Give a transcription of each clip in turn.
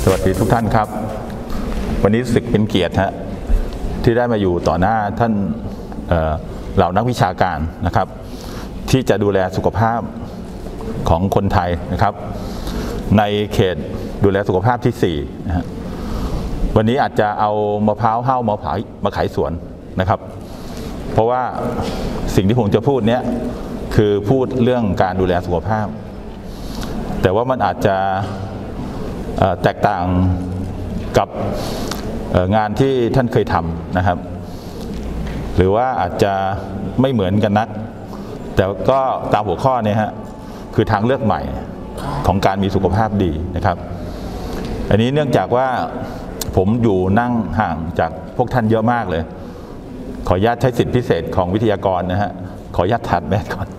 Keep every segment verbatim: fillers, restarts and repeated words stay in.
วัสดีทุกท่านครับวันนี้รู้สึกเป็นเกียรติฮะที่ได้มาอยู่ต่อหน้าท่านเหล่านักวิชาการนะครับที่จะดูแลสุขภาพของคนไทยนะครับในเขตดูแลสุขภาพที่สี่นะฮะวันนี้อาจจะเอามะพร้าวห้าวมะพร้าวมาขายสวนนะครับเพราะว่าสิ่งที่ผมจะพูดเนี้ยคือพูดเรื่องการดูแลสุขภาพแต่ว่ามันอาจจะแตกต่างกับงานที่ท่านเคยทำนะครับหรือว่าอาจจะไม่เหมือนกันนักแต่ก็ตามหัวข้อเนี่ยฮะคือทางเลือกใหม่ของการมีสุขภาพดีนะครับอันนี้เนื่องจากว่าผมอยู่นั่งห่างจากพวกท่านเยอะมากเลยขออนุญาตใช้สิทธิพิเศษของวิทยากรนะฮะขออนุญาตถัดแมสก่อน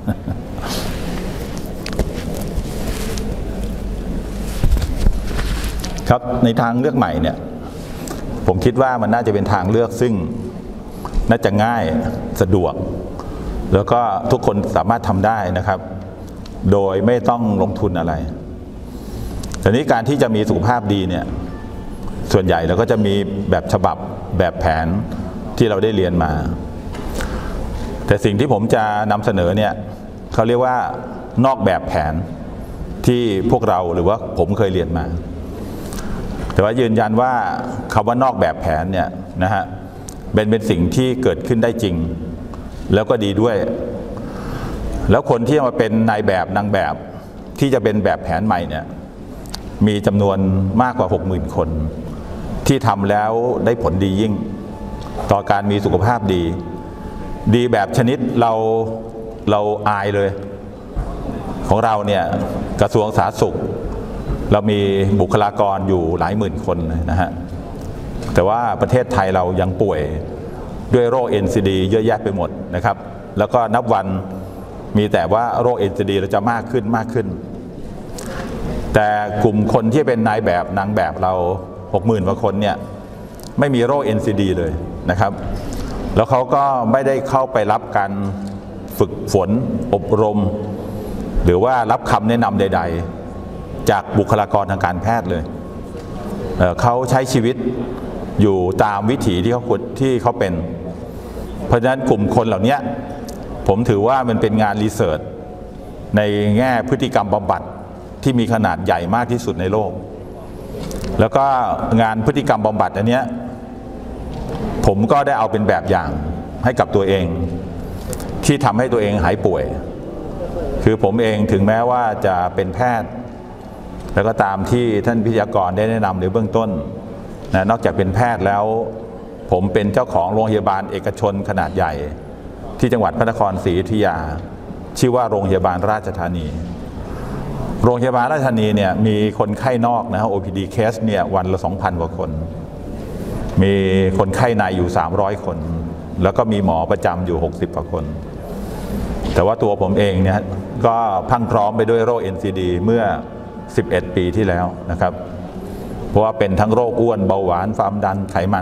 ครับในทางเลือกใหม่เนี่ยผมคิดว่ามันน่าจะเป็นทางเลือกซึ่งน่าจะง่ายสะดวกแล้วก็ทุกคนสามารถทำได้นะครับโดยไม่ต้องลงทุนอะไรแต่นี้การที่จะมีสุขภาพดีเนี่ยส่วนใหญ่เราก็จะมีแบบฉบับแบบแผนที่เราได้เรียนมาแต่สิ่งที่ผมจะนำเสนอเนี่ยเขาเรียกว่านอกแบบแผนที่พวกเราหรือว่าผมเคยเรียนมาแต่ว่ายืนยันว่าคำว่านอกแบบแผนเนี่ยนะฮะเป็นเป็นสิ่งที่เกิดขึ้นได้จริงแล้วก็ดีด้วยแล้วคนที่มาเป็นนายแบบนางแบบที่จะเป็นแบบแผนใหม่เนี่ยมีจำนวนมากกว่า หกหมื่น คนที่ทำแล้วได้ผลดียิ่งต่อการมีสุขภาพดีดีแบบชนิดเราเราอายเลยของเราเนี่ยกระทรวงสาธารณสุขเรามีบุคลากรอยู่หลายหมื่นคนเลยนะฮะแต่ว่าประเทศไทยเรายังป่วยด้วยโรค เอ็น ซี ดี เยอะแยะไปหมดนะครับแล้วก็นับวันมีแต่ว่าโรค เอ็น ซี ดี เราจะมากขึ้นมากขึ้นแต่กลุ่มคนที่เป็นนายแบบนางแบบเรา หกหมื่น กว่าคนเนี่ยไม่มีโรค เอ็น ซี ดี เลยนะครับแล้วเขาก็ไม่ได้เข้าไปรับการฝึกฝนอบรมหรือว่ารับคำแนะนำใดๆจากบุคลากรทางการแพทย์เลยเอ่อเขาใช้ชีวิตอยู่ตามวิถีที่เขาที่เขาเป็นเพราะฉะนั้นกลุ่มคนเหล่านี้ผมถือว่ามันเป็นงานรีเสิร์ชในแง่พฤติกรรมบำบัดที่มีขนาดใหญ่มากที่สุดในโลกแล้วก็งานพฤติกรรมบำบัดอันเนี้ยผมก็ได้เอาเป็นแบบอย่างให้กับตัวเองที่ทำให้ตัวเองหายป่วยคือผมเองถึงแม้ว่าจะเป็นแพทย์แล้วก็ตามที่ท่านวิทยากรได้แนะนำในเบื้องต้นนะนอกจากเป็นแพทย์แล้วผมเป็นเจ้าของโรงพยาบาลเอกชนขนาดใหญ่ที่จังหวัดพระนครศรีอยุธยาชื่อว่าโรงพยาบาลราชธานีโรงพยาบาลราชธานีเนี่ยมีคนไข้นอกนะฮะ โอ พี ดี เคสเนี่ยวันละ สองพัน กว่าคนมีคนไข้ในอยู่สามร้อยคนแล้วก็มีหมอประจำอยู่หกสิบกว่าคนแต่ว่าตัวผมเองเนี่ยก็พังพร้อมไปด้วยโรค เอ็น ซี ดี เมื่อสิบเอ็ดปีที่แล้วนะครับเพราะว่าเป็นทั้งโรคอ้วนเบาหวานความดันไขมัน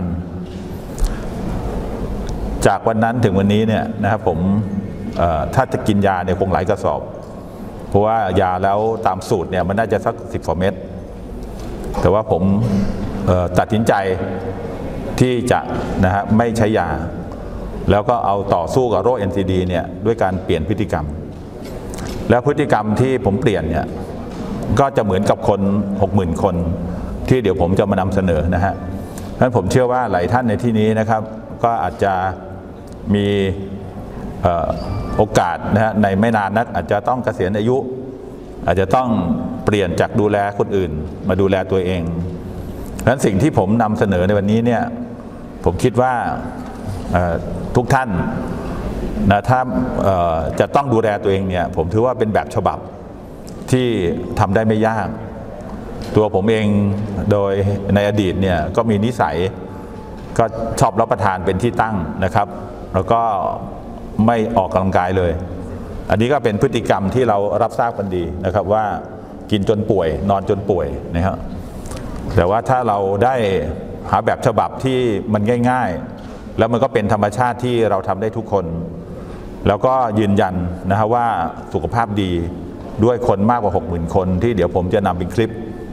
จากวันนั้นถึงวันนี้เนี่ยนะครับผมถ้าจะกินยาเนี่ยคงหลายกระสอบเพราะว่ายาแล้วตามสูตรเนี่ยมันน่าจะสักสิบกว่าเม็ดแต่ว่าผมตัดสินใจที่จะนะฮะไม่ใช้ยาแล้วก็เอาต่อสู้กับโรค เอ็น ซี ดี เนี่ยด้วยการเปลี่ยนพฤติกรรมแล้วพฤติกรรมที่ผมเปลี่ยนเนี่ยก็จะเหมือนกับคน หกหมื่น คนที่เดี๋ยวผมจะมานำเสนอนะฮะเพราะฉะนั้นผมเชื่อว่าหลายท่านในที่นี้นะครับก็อาจจะมีโอกาสนะฮะในไม่นานนักอาจจะต้องเกษียณอายุอาจจะต้องเปลี่ยนจากดูแลคนอื่นมาดูแลตัวเองเพราะฉะนั้นสิ่งที่ผมนำเสนอในวันนี้เนี่ยผมคิดว่าทุกท่านนะถ้าจะต้องดูแลตัวเองเนี่ยผมถือว่าเป็นแบบฉบับที่ทำได้ไม่ยากตัวผมเองโดยในอดีตเนี่ยก็มีนิสัยก็ชอบรับประทานเป็นที่ตั้งนะครับแล้วก็ไม่ออกกำลังกายเลยอันนี้ก็เป็นพฤติกรรมที่เรารับทราบกันดีนะครับว่ากินจนป่วยนอนจนป่วยนะครับแต่ว่าถ้าเราได้หาแบบฉบับที่มันง่ายๆแล้วมันก็เป็นธรรมชาติที่เราทำได้ทุกคนแล้วก็ยืนยันนะครับว่าสุขภาพดีด้วยคนมากกว่า หกหมื่น คนที่เดี๋ยวผมจะนำเป็นคลิป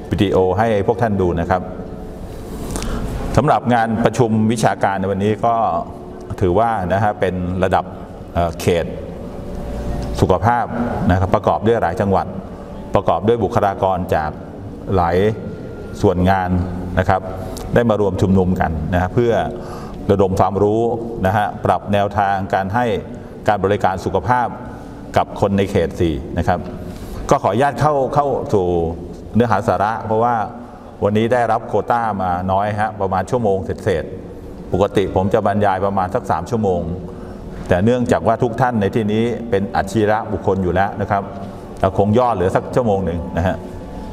วิดีโอให้พวกท่านดูนะครับสำหรับงานประชุมวิชาการในวันนี้ก็ถือว่านะฮะเป็นระดับเขตสุขภาพนะครับประกอบด้วยหลายจังหวัดประกอบด้วยบุคลากรจากหลายส่วนงานนะครับได้มารวมชุมนุมกันนะฮะเพื่อระดมความรู้นะฮะปรับแนวทางการให้การบริการสุขภาพกับคนในเขตสี่นะครับก็ขออนุญาตเข้าเข้าสู่เนื้อหาสาระเพราะว่าวันนี้ได้รับโควต้ามาน้อยฮะประมาณชั่วโมงเศษๆปกติผมจะบรรยายประมาณสักสามชั่วโมงแต่เนื่องจากว่าทุกท่านในที่นี้เป็นอัจฉริยะบุคคลอยู่แล้วนะครับเราคงย่อเหลือสักชั่วโมงหนึ่งนะฮะ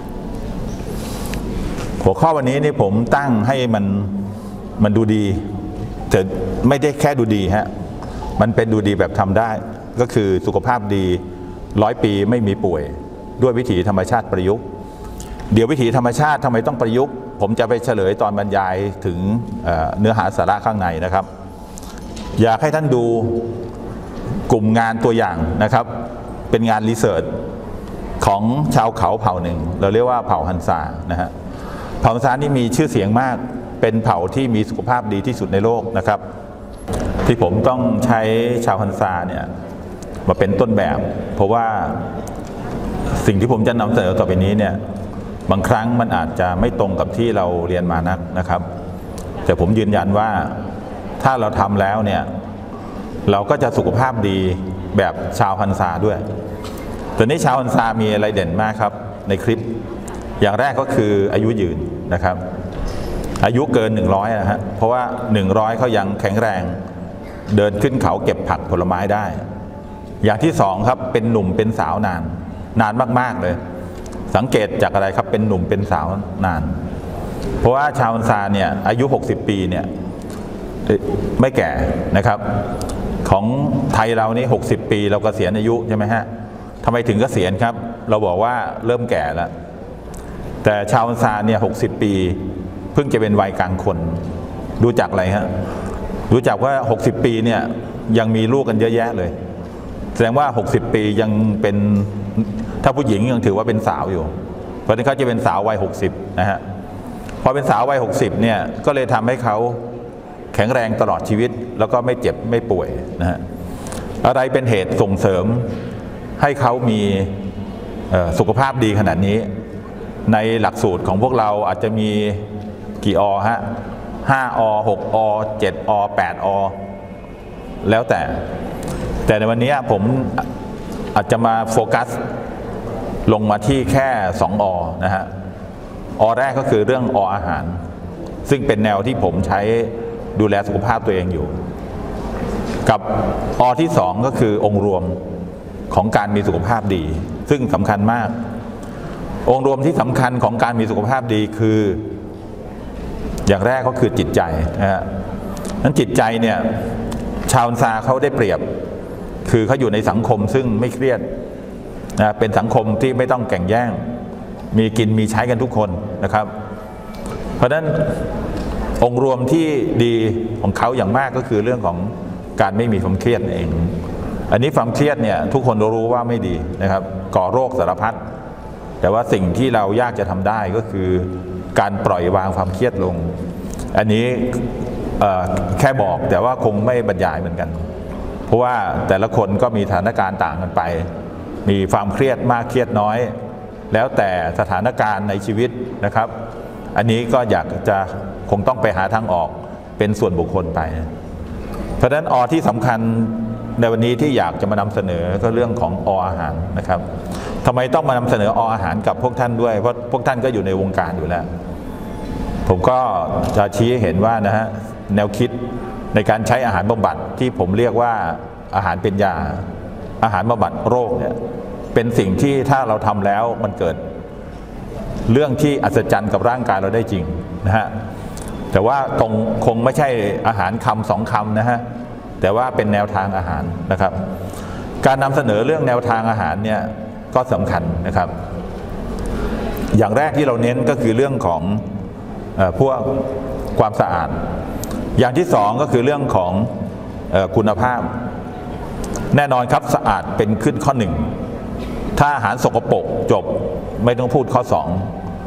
หัวข้อวันนี้นี่ผมตั้งให้มันมันดูดีแต่ไม่ได้แค่ดูดีฮะมันเป็นดูดีแบบทำได้ก็คือสุขภาพดีร้อยปีไม่มีป่วยด้วยวิถีธรรมชาติประยุกต์เดี๋ยววิถีธรรมชาติทำไมต้องประยุกต์ผมจะไปเฉลยตอนบรรยายถึงเนื้อหาสาระข้างในนะครับอยากให้ท่านดูกลุ่มงานตัวอย่างนะครับเป็นงานรีเสิร์ชของชาวเขาเผ่าหนึ่งเราเรียกว่าเผ่าฮันซานะฮะเผ่าฮันซานี่มีชื่อเสียงมากเป็นเผ่าที่มีสุขภาพดีที่สุดในโลกนะครับที่ผมต้องใช้ชาวฮันซาเนี่ยมาเป็นต้นแบบเพราะว่าสิ่งที่ผมจะนำเสนอต่อไปนี้เนี่ยบางครั้งมันอาจจะไม่ตรงกับที่เราเรียนมานักนะครับแต่ผมยืนยันว่าถ้าเราทำแล้วเนี่ยเราก็จะสุขภาพดีแบบชาวฮันซาด้วยตัวนี้ชาวฮันซามีอะไรเด่นมากครับในคลิปอย่างแรกก็คืออายุยืนนะครับอายุเกินหนึ่งร้อยนะฮะเพราะว่าหนึ่งร้อยเขายังแข็งแรงเดินขึ้นเขาเก็บผักผลไม้ได้อย่างที่สองครับเป็นหนุ่มเป็นสาวนานนานมากๆเลยสังเกตจากอะไรครับเป็นหนุ่มเป็นสาวนานเพราะว่าชาวฮันซาเนี่ยอายุหกสิบปีเนี่ยไม่แก่นะครับของไทยเรานี่หกสิบปีเราเกษียณอายุใช่ไหมฮะทำไมถึงเกษียณครับเราบอกว่าเริ่มแก่แล้วแต่ชาวฮันซาเนี่ยหกสิบปีเพิ่งจะเป็นวัยกลางคนดูจากอะไรฮะดูจากว่าหกสิบปีเนี่ยยังมีลูกกันเยอะแยะเลยแสดงว่าหกสิบปียังเป็นถ้าผู้หญิงยังถือว่าเป็นสาวอยู่เพราะฉะนั้นเขาจะเป็นสาววัยหกสิบนะฮะพอเป็นสาววัยหกสิบเนี่ยก็เลยทำให้เขาแข็งแรงตลอดชีวิตแล้วก็ไม่เจ็บไม่ป่วยนะฮะอะไรเป็นเหตุส่งเสริมให้เขามีสุขภาพดีขนาดนี้ในหลักสูตรของพวกเราอาจจะมีกี่อฮะห้าอหกอเจ็ดอแปดอแล้วแต่แต่ในวันนี้ผมอาจจะมาโฟกัสลงมาที่แค่สองอนะฮะอแรกก็คือเรื่องออาหารซึ่งเป็นแนวที่ผมใช้ดูแลสุขภาพตัวเองอยู่กับอที่สองก็คือองค์รวมของการมีสุขภาพดีซึ่งสำคัญมากองค์รวมที่สำคัญของการมีสุขภาพดีคืออย่างแรกก็คือจิตใจนะฮะนั้นจิตใจเนี่ยชาวฮันซาเขาได้เปรียบคือเขาอยู่ในสังคมซึ่งไม่เครียดนะเป็นสังคมที่ไม่ต้องแข่งแย่งมีกินมีใช้กันทุกคนนะครับเพราะฉะนั้นองค์รวมที่ดีของเขาอย่างมากก็คือเรื่องของการไม่มีความเครียดเองอันนี้ความเครียดเนี่ยทุกคนรู้ว่าไม่ดีนะครับก่อโรคสารพัดแต่ว่าสิ่งที่เรายากจะทำได้ก็คือการปล่อยวางความเครียดลงอันนี้แค่บอกแต่ว่าคงไม่บรรยายเหมือนกันเพราะว่าแต่ละคนก็มีสถานการณ์ต่างกันไปมีความเครียดมากเครียดน้อยแล้วแต่สถานการณ์ในชีวิตนะครับอันนี้ก็อยากจะคงต้องไปหาทางออกเป็นส่วนบุคคลไปเพราะฉะนั้นอที่สำคัญในวันนี้ที่อยากจะมานำเสนอก็เรื่องของออาหารนะครับทำไมต้องมานำเสนอออาหารกับพวกท่านด้วยเพราะพวกท่านก็อยู่ในวงการอยู่แล้วผมก็จะชี้ให้เห็นว่านะฮะแนวคิดในการใช้อาหารบำบัดที่ผมเรียกว่าอาหารเป็นยาอาหารบำบัดโรคเนี่ยเป็นสิ่งที่ถ้าเราทำแล้วมันเกิดเรื่องที่อัศจรรย์กับร่างกายเราได้จริงนะฮะแต่ว่าคงคงไม่ใช่อาหารคำสองคำนะฮะแต่ว่าเป็นแนวทางอาหารนะครับการนำเสนอเรื่องแนวทางอาหารเนี่ยก็สำคัญนะครับอย่างแรกที่เราเน้นก็คือเรื่องของเอ่อพวกความสะอาดอย่างที่สองก็คือเรื่องของเอ่อคุณภาพแน่นอนครับสะอาดเป็นขึ้นข้อหนึ่งถ้าอาหารสกปรกจบไม่ต้องพูดข้อสอง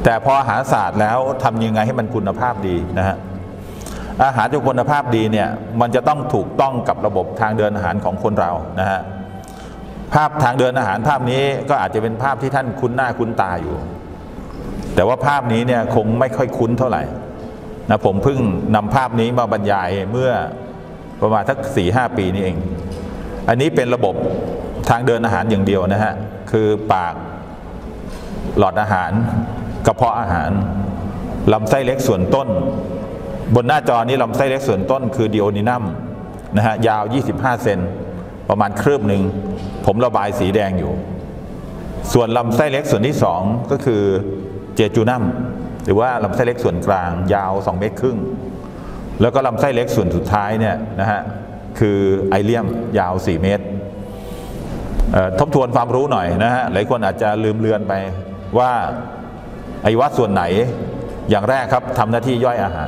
แต่พออาหารศาสตร์แล้วทำยังไงให้มันคุณภาพดีนะฮะอาหารที่คุณภาพดีเนี่ยมันจะต้องถูกต้องกับระบบทางเดินอาหารของคนเรานะฮะภาพทางเดินอาหารภาพนี้ก็อาจจะเป็นภาพที่ท่านคุ้นหน้าคุ้นตาอยู่แต่ว่าภาพนี้เนี่ยคงไม่ค่อยคุ้นเท่าไหร่นะผมเพิ่งนำภาพนี้มาบรรยายเมื่อประมาณสักสี่ห้าปีนี้เองอันนี้เป็นระบบทางเดินอาหารอย่างเดียวนะฮะคือปากหลอดอาหารกระเพาะอาหารลำไส้เล็กส่วนต้นบนหน้าจอนี้ลำไส้เล็กส่วนต้นคือดิโอนินัมนะฮะยาวยี่สิบห้าเซนประมาณคืบหนึ่งผมระบายสีแดงอยู่ส่วนลำไส้เล็กส่วนที่สองก็คือเจจูนัมหรือว่าลำไส้เล็กส่วนกลางยาวสองเมตรครึ่งแล้วก็ลำไส้เล็กส่วนสุดท้ายเนี่ยนะฮะคือไอเลียมยาวสี่เมตรทบทวนความรู้หน่อยนะฮะหลายคนอาจจะลืมเลือนไปว่าอวัยวะส่วนไหนอย่างแรกครับทำหน้าที่ย่อยอาหาร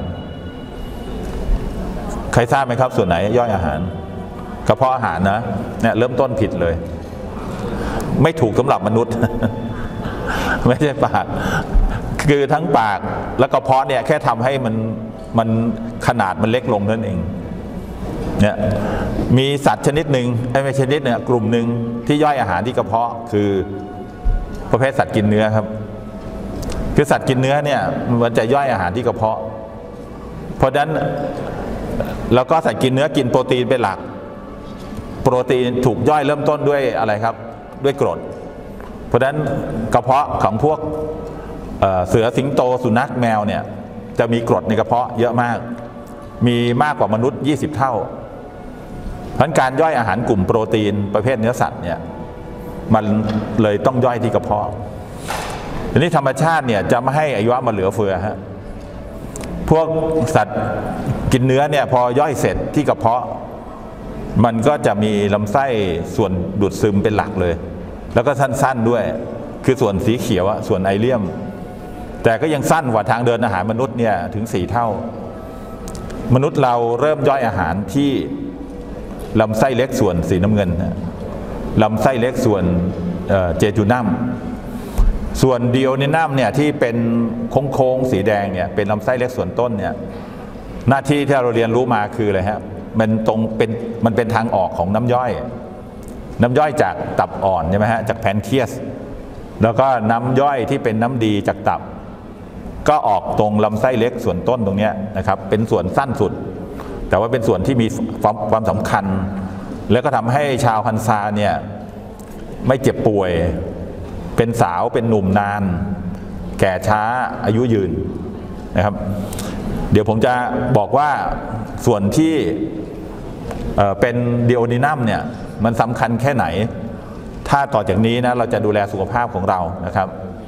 ใครทราบไหมครับส่วนไหนย่อยอาหารกระเพาะอาหารนะเนี่ยเริ่มต้นผิดเลยไม่ถูกสำหรับมนุษย์ ไม่ใช่ปากคือทั้งปากและกระเพาะเนี่ยแค่ทำให้มันมันขนาดมันเล็กลงนั่นเองเนี่ยมีสัตว์ชนิดหนึ่งไม่ใช่ชนิดหนึ่งกลุ่มหนึ่งที่ย่อยอาหารที่กระเพาะคือประเภทสัตว์กินเนื้อครับคือสัตว์กินเนื้อเนี่ยมันจะย่อยอาหารที่กระเพาะเพราะฉะนั้นแล้วก็สัตว์กินเนื้อกินโปรตีนเป็นหลักโปรตีนถูกย่อยเริ่มต้นด้วยอะไรครับด้วยกรดเพราะฉะนั้นกระเพาะของพวกเสือสิงโตสุนัขแมวเนี่ยจะมีกรดในกระเพาะเยอะมากมีมากกว่ามนุษย์ยี่สิบเท่าเพราะฉะนั้นการย่อยอาหารกลุ่มโปรตีนประเภทเนื้อสัตว์เนี่ยมันเลยต้องย่อยที่กระเพาะทีนี้ธรรมชาติเนี่ยจะไม่ให้อายุมาเหลือเฟือฮะพวกสัตว์กินเนื้อเนี่ยพอย่อยเสร็จที่กระเพาะมันก็จะมีลำไส้ส่วนดูดซึมเป็นหลักเลยแล้วก็สั้นๆด้วยคือส่วนสีเขียวส่วนไอเลียมแต่ก็ยังสั้นกว่าทางเดินอาหารมนุษย์เนี่ยถึงสี่เท่ามนุษย์เราเริ่มย่อยอาหารที่ลำไส้เล็กส่วนสีน้ำเงินลำไส้เล็กส่วนเจจูนัมส่วนดิโอนินัมเนี่ยที่เป็นโค้งๆสีแดงเนี่ยเป็นลำไส้เล็กส่วนต้นเนี่ยหน้าที่ที่เราเรียนรู้มาคืออะไรฮะมันตรงเป็นมันเป็นทางออกของน้ำย่อยน้ำย่อยจากตับอ่อนใช่ไหมฮะจากแพนเคียสแล้วก็น้ำย่อยที่เป็นน้ำดีจากตับก็ออกตรงลำไส้เล็กส่วนต้นตรงนี้นะครับเป็นส่วนสั้นสุดแต่ว่าเป็นส่วนที่มีความสำคัญแล้วก็ทำให้ชาวฮันซาเนี่ยไม่เจ็บป่วยเป็นสาวเป็นหนุ่มนานแก่ช้าอายุยืนนะครับเดี๋ยวผมจะบอกว่าส่วนที่เอ่อเป็นดิโอนินัมเนี่ยมันสำคัญแค่ไหนถ้าต่อจากนี้นะเราจะดูแลสุขภาพของเรานะครับ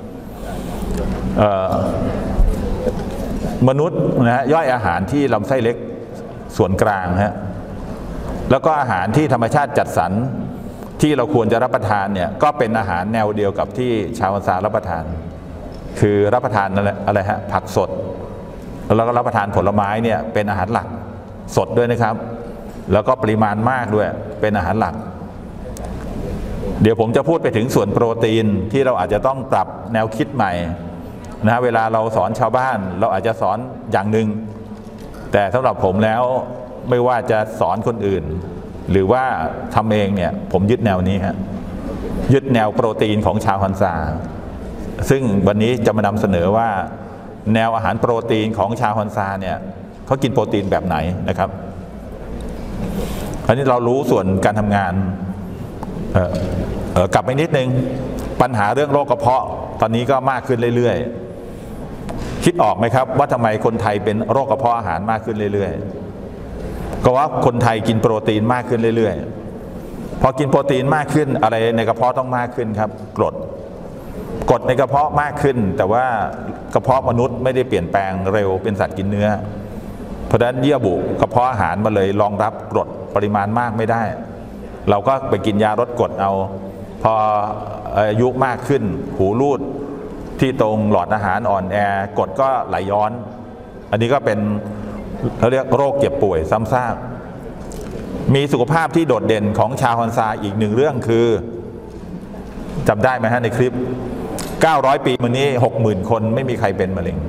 มนุษย์นะฮะย่อยอาหารที่ลำไส้เล็กส่วนกลางฮะแล้วก็อาหารที่ธรรมชาติจัดสรรที่เราควรจะรับประทานเนี่ยก็เป็นอาหารแนวเดียวกับที่ชาวฮันซารับประทานคือรับประทานอะไรอะไรฮะผักสดแล้วก็รับประทานผลไม้เนี่ยเป็นอาหารหลักสดด้วยนะครับแล้วก็ปริมาณมากด้วยเป็นอาหารหลักเดี๋ยวผมจะพูดไปถึงส่วนโปรตีนที่เราอาจจะต้องปรับแนวคิดใหม่นะเวลาเราสอนชาวบ้านเราอาจจะสอนอย่างหนึ่งแต่สำหรับผมแล้วไม่ว่าจะสอนคนอื่นหรือว่าทำเองเนี่ยผมยึดแนวนี้ฮะยึดแนวโปรตีนของชาวฮันซาซึ่งวันนี้จะมานำเสนอว่าแนวอาหารโปรตีนของชาวฮันซาเนี่ยเขากินโปรตีนแบบไหนนะครับอันนี้เรารู้ส่วนการทำงานเอ่อเอ่อกลับไปนิดนึงปัญหาเรื่องโรคกระเพาะตอนนี้ก็มากขึ้นเรื่อยๆคิดออกไหมครับว่าทำไมคนไทยเป็นโรคกระเพาะอาหารมากขึ้นเรื่อยๆก็ว่าคนไทยกินโปรตีนมากขึ้นเรื่อยๆพอกินโปรตีนมากขึ้นอะไรในกระเพาะต้องมากขึ้นครับกรดกรดในกระเพาะมากขึ้นแต่ว่ากระเพาะมนุษย์ไม่ได้เปลี่ยนแปลงเร็วเป็นสัตว์กินเนื้อเพราะฉะนั้นเยื่อบุกระเพาะอาหารมาเลยรองรับกรดปริมาณมากไม่ได้เราก็ไปกินยาลดกรดเอาพออายุมากขึ้นหูรูดที่ตรงหลอดอาหารอ่อนแอกรดก็ไหลย้อนอันนี้ก็เป็นเขาเรียกโรคเจ็บป่วยซ้ำซากมีสุขภาพที่โดดเด่นของชาวฮันซาอีกหนึ่งเรื่องคือจำได้ไหมฮะในคลิปเก้าร้อยปีมานี้ หกหมื่น คนไม่มีใครเป็นมะเร็ง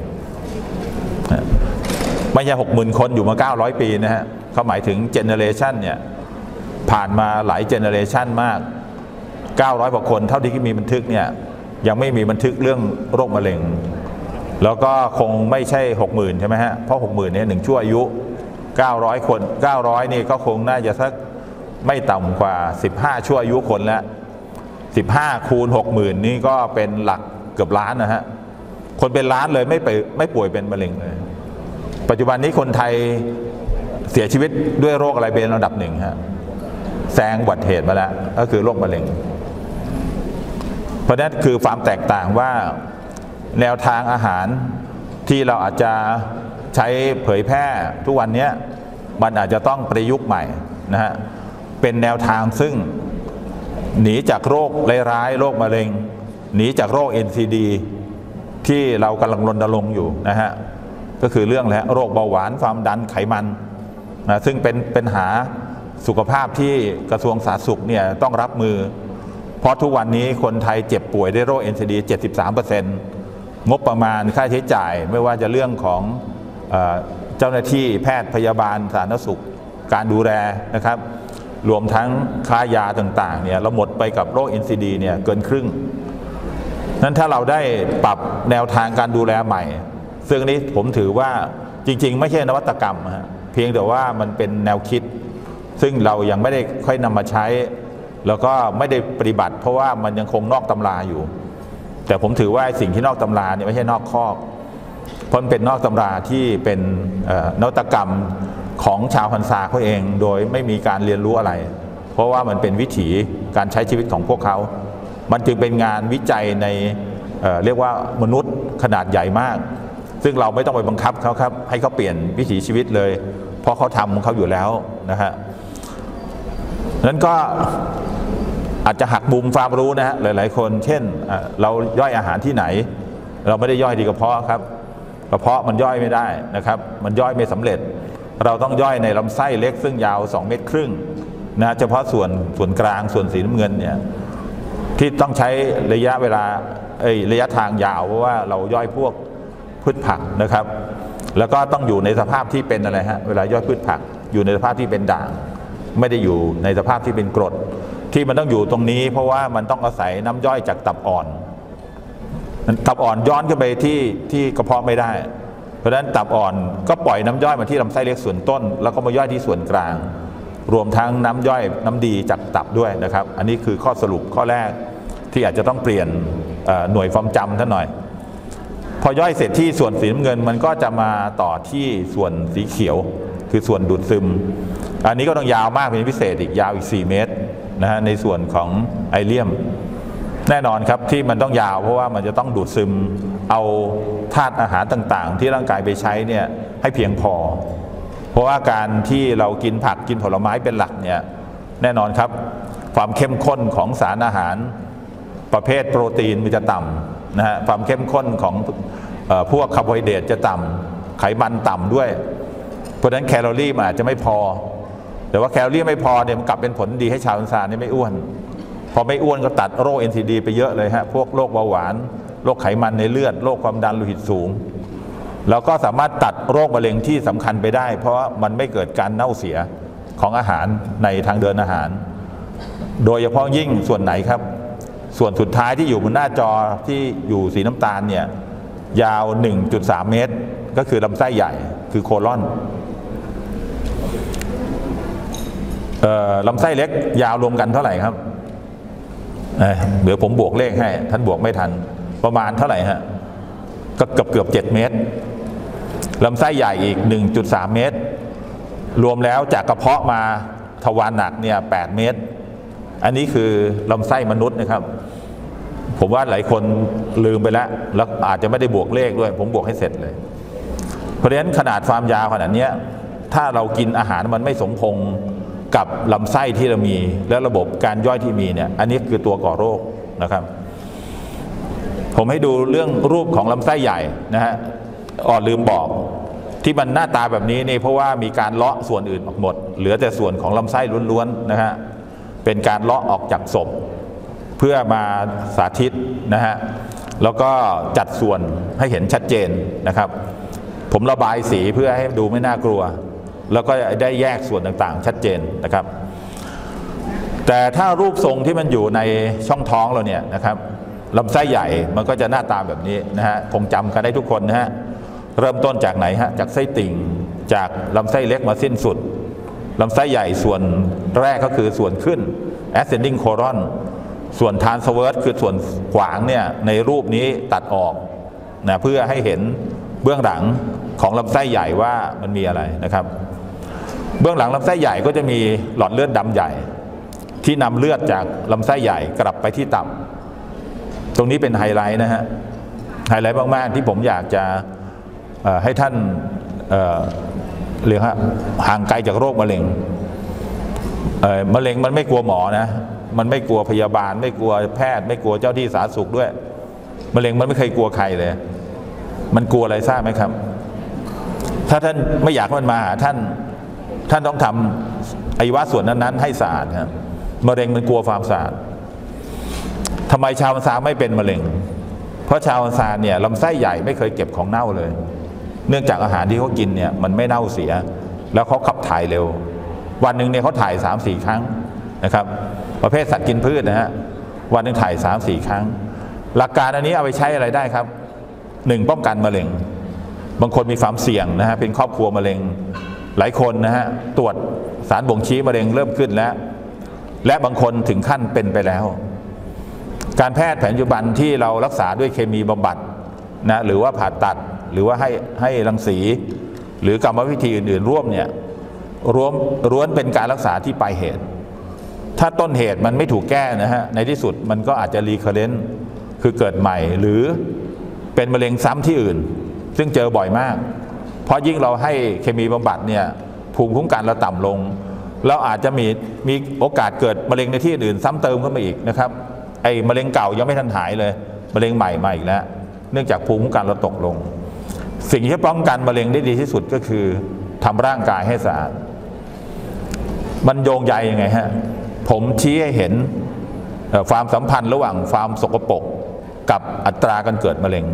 ไม่ใช่ หกหมื่น คนอยู่มาเก้าร้อยปีนะฮะเขาหมายถึงเจเนเรชันเนี่ยผ่านมาหลายเจเนเรชันมากเก้าร้อยกว่าคนเท่าที่มีบันทึกเนี่ยยังไม่มีบันทึกเรื่องโรคมะเร็งแล้วก็คงไม่ใช่ หกหมื่น ใช่ไหมฮะเพราะ หกหมื่น เนี่ยหนึ่งชั่วอายุเก้าร้อยคนเก้าร้อยนี่ก็คงน่าจะสักไม่ต่ำกว่าสิบห้าชั่วอายุคนแล้วสิบห้าคูณ หกหมื่น นี่ก็เป็นหลักเกือบล้านนะฮะคนเป็นล้านเลยไม่ไปไม่ป่วยเป็นมะเร็งเลยปัจจุบันนี้คนไทยเสียชีวิตด้วยโรคอะไรเป็นระดับหนึ่งฮะแซงอุบัติเหตุมาแล้วก็คือโรคมะเร็งเพราะนั้นคือความแตกต่างว่าแนวทางอาหารที่เราอาจจะใช้เผยแพร่ทุกวันนี้มันอาจจะต้องประยุกต์ใหม่นะฮะเป็นแนวทางซึ่งหนีจากโรคร้ายๆโรคมะเร็งหนีจากโรค เอ็น ซี ดี ที่เรากำลังรณรงค์อยู่นะฮะก็คือเรื่องแล้วโรคเบาหวานความดันไขมันนะซึ่งเป็นเป็นหาสุขภาพที่กระทรวงสาธารณสุขเนี่ยต้องรับมือเพราะทุกวันนี้คนไทยเจ็บป่วยด้วยโรค เอ็น ซี ดี เจ็ดสิบสามเปอร์เซ็นต์ งบประมาณค่าใช้จ่ายไม่ว่าจะเรื่องของเอ่อเจ้าหน้าที่แพทย์พยาบาลสาธารณสุขการดูแลนะครับรวมทั้งค่ายาต่างๆเนี่ยเราหมดไปกับโรค เอ็น ซี ดี เนี่ยเกินครึ่งนั้นถ้าเราได้ปรับแนวทางการดูแลใหม่ซึ่งนี้ผมถือว่าจริงๆไม่ใช่นวัตกรรมฮะเพียงแต่ว่ามันเป็นแนวคิดซึ่งเรายังไม่ได้ค่อยนำมาใช้แล้วก็ไม่ได้ปฏิบัติเพราะว่ามันยังคงนอกตำราอยู่แต่ผมถือว่าสิ่งที่นอกตำราเนี่ยไม่ใช่นอกคอกเพราะมันเป็นนอกตำราที่เป็นนวัตกรรมของชาวฮันซาเขาเองโดยไม่มีการเรียนรู้อะไรเพราะว่ามันเป็นวิถีการใช้ชีวิตของพวกเขามันจึงเป็นงานวิจัยในเอ่อเรียกว่ามนุษย์ขนาดใหญ่มากซึ่งเราไม่ต้องไปบังคับเขาครับให้เขาเปลี่ยนวิถีชีวิตเลยเพราะเขาทำของเขาอยู่แล้วนะฮะนั้นก็อาจจะหักมุมความรู้นะฮะหลายๆคนเช่นเราย่อยอาหารที่ไหนเราไม่ได้ย่อยที่กระเพาะครับกระเพาะมันย่อยไม่ได้นะครับมันย่อยไม่สำเร็จเราต้องย่อยในลำไส้เล็กซึ่งยาวสองเมตรครึ่งนะเฉพาะส่วนส่วนกลางส่วนสีน้ำเงินเนี่ยที่ต้องใช้ระยะเวลาเอ้ยระยะทางยาวเพราะว่าเราย่อยพวกพืชผักนะครับแล้วก็ต้องอยู่ในสภาพที่เป็นอะไรฮะเวลาย่อยพืชผักอยู่ในสภาพที่เป็นด่างไม่ได้อยู่ในสภาพที่เป็นกรดที่มันต้องอยู่ตรงนี้เพราะว่ามันต้องอาศัยน้ำย่อยจากตับอ่อนตับอ่อนย้อนขึ้นไปที่ที่กระเพาะไม่ได้เพราะฉะนั้นตับอ่อนก็ปล่อยน้ำย่อยมาที่ลำไส้เล็กส่วนต้นแล้วก็มาย่อยที่ส่วนกลางรวมทั้งน้ำย่อยน้ำดีจากตับด้วยนะครับอันนี้คือข้อสรุปข้อแรกที่อาจจะต้องเปลี่ยนหน่วยความจำท่านหน่อยพอย่อยเสร็จที่ส่วนสีน้ำเงินมันก็จะมาต่อที่ส่วนสีเขียวคือส่วนดูดซึมอันนี้ก็ต้องยาวมากเป็นพิเศษอีกยาวอีกสี่เมตรนะฮะในส่วนของไอเลียมแน่นอนครับที่มันต้องยาวเพราะว่ามันจะต้องดูดซึมเอาธาตุอาหารต่างๆที่ร่างกายไปใช้เนี่ยให้เพียงพอเพราะว่าการที่เรากินผักกินผลไม้เป็นหลักเนี่ยแน่นอนครับความเข้มข้นของสารอาหารประเภทโปรตีนมันจะต่ำนะฮะความเข้มข้นของเอ่อพวกคาร์โบไฮเดรตจะต่ำไขมันต่ำด้วยเพราะฉะนั้นแคลอรี่มันอาจจะไม่พอแต่ว่าแคลอรี่ไม่พอเนี่ยมันกลับเป็นผลดีให้ชาวฮันซาเนี่ยไม่อ้วนพอไม่อ้วนก็ตัดโรค เอ็น ซี ดี ไปเยอะเลยฮะพวกโรคเบาหวานโรคไขมันในเลือดโรคความดันโลหิตสูงแล้วก็สามารถตัดโรคมะเร็งที่สำคัญไปได้เพราะมันไม่เกิดการเน่าเสียของอาหารในทางเดินอาหารโดยเฉพาะยิ่งส่วนไหนครับส่วนสุดท้ายที่อยู่บนหน้าจอที่อยู่สีน้ำตาลเนี่ยยาว หนึ่งจุดสาม เมตรก็คือลำไส้ใหญ่คือโคลอนลำไส้เล็กยาวรวมกันเท่าไหร่ครับเดี๋ยวผมบวกเลขให้ท่านบวกไม่ทันประมาณเท่าไหร่ฮะก็เกือบเกือบเจ็ดเมตรลำไส้ใหญ่อีก หนึ่งจุดสาม เมตรรวมแล้วจากกระเพาะมาทวารหนักเนี่ยแปดเมตรอันนี้คือลำไส้มนุษย์นะครับผมว่าหลายคนลืมไปแล้วแล้วอาจจะไม่ได้บวกเลขด้วยผมบวกให้เสร็จเลยเพราะฉะนั้นขนาดความยาวขนาดนี้ถ้าเรากินอาหารมันไม่สมพงษ์กับลำไส้ที่เรามีและระบบการย่อยที่มีเนี่ยอันนี้คือตัวก่อโรคนะครับผมให้ดูเรื่องรูปของลำไส้ใหญ่นะฮะอ่อนลืมบอกที่มันหน้าตาแบบนี้นี่เพราะว่ามีการเลาะส่วนอื่นออกหมดเหลือแต่ส่วนของลำไส้ล้วนๆนะฮะเป็นการเลาะออกจากศพเพื่อมาสาธิตนะฮะแล้วก็จัดส่วนให้เห็นชัดเจนนะครับผมระบายสีเพื่อให้ดูไม่น่ากลัวแล้วก็ได้แยกส่วนต่างๆชัดเจนนะครับแต่ถ้ารูปทรงที่มันอยู่ในช่องท้องเราเนี่ยนะครับลำไส้ใหญ่มันก็จะหน้าตาแบบนี้นะฮะคงจำกันได้ทุกคนนะฮะเริ่มต้นจากไหนฮะจากไส้ติ่งจากลำไส้เล็กมาสิ้นสุดลำไส้ใหญ่ส่วนแรกก็คือส่วนขึ้น ascending colon ส่วน transverse คือส่วนขวางเนี่ยในรูปนี้ตัดออกนะเพื่อให้เห็นเบื้องหลังของลำไส้ใหญ่ว่ามันมีอะไรนะครับเบื้องหลังลำไส้ใหญ่ก็จะมีหลอดเลือดดำใหญ่ที่นำเลือดจากลำไส้ใหญ่กลับไปที่ตับตรงนี้เป็นไฮไลท์นะฮะไฮไลท์มากๆที่ผมอยากจะให้ท่านเอ่อเรียกว่าห่างไกลจากโรคมะเร็งมะเร็งมันไม่กลัวหมอนะมันไม่กลัวพยาบาลไม่กลัวแพทย์ไม่กลัวเจ้าที่สาธารณสุขด้วยมะเร็งมันไม่เคยกลัวใครเลยมันกลัวอะไรทราบไหมครับถ้าท่านไม่อยากให้มันมาหาท่านท่านต้องทำอวัยวะส่วนนั้นๆให้สะอาดครับมะเร็งมันกลัวความสะอาดทำไมชาวอันซาไม่เป็นมะเร็งเพราะชาวอันซาเนี่ยลำไส้ใหญ่ไม่เคยเก็บของเน่าเลยเนื่องจากอาหารที่เขากินเนี่ยมันไม่เน่าเสียแล้วเขาขับถ่ายเร็ววันหนึ่งเนี่ยเขาถ่าย สามสี่ ครั้งนะครับประเภทสัตว์กินพืชนะฮะวันหนึ่งถ่าย สามสี่ ครั้งหลักการอันนี้เอาไปใช้อะไรได้ครับหนึ่งป้องกันมะเร็งบางคนมีความเสี่ยงนะฮะเป็นครอบครัวมะเร็งหลายคนนะฮะตรวจสารบ่งชี้มะเร็งเริ่มขึ้นแล้วและบางคนถึงขั้นเป็นไปแล้วการแพทย์แผนปัจจุบันที่เรารักษาด้วยเคมีบำบัดนะหรือว่าผ่าตัดหรือว่าให้ให้รังสีหรือกรรมวิธีอื่นๆร่วมเนี่ยรวมล้วนเป็นการรักษาที่ปลายเหตุถ้าต้นเหตุมันไม่ถูกแก้นะฮะในที่สุดมันก็อาจจะรีเคอร์เรนต์คือเกิดใหม่หรือเป็นมะเร็งซ้ำที่อื่นซึ่งเจอบ่อยมากเพราะยิ่งเราให้เคมีบำบัดเนี่ยภูมิคุ้มกันเราต่ำลงเราอาจจะมีมีโอกาสเกิดมะเร็งในที่อื่นซ้ำเติมขึ้นมาอีกนะครับไอ้มะเร็งเก่ายังไม่ทันหายเลยมะเร็งใหม่มาอีกแล้วเนื่องจากภูมิคุ้มกันเราตกลงสิ่งที่ป้องกันมะเร็งได้ดีที่สุดก็คือทำร่างกายให้สะอาดมันโยงใยยังไงฮะผมชี้ให้เห็นความสัมพันธ์ระหว่างความสกปรกกับอัตราการเกิดมะเร็ง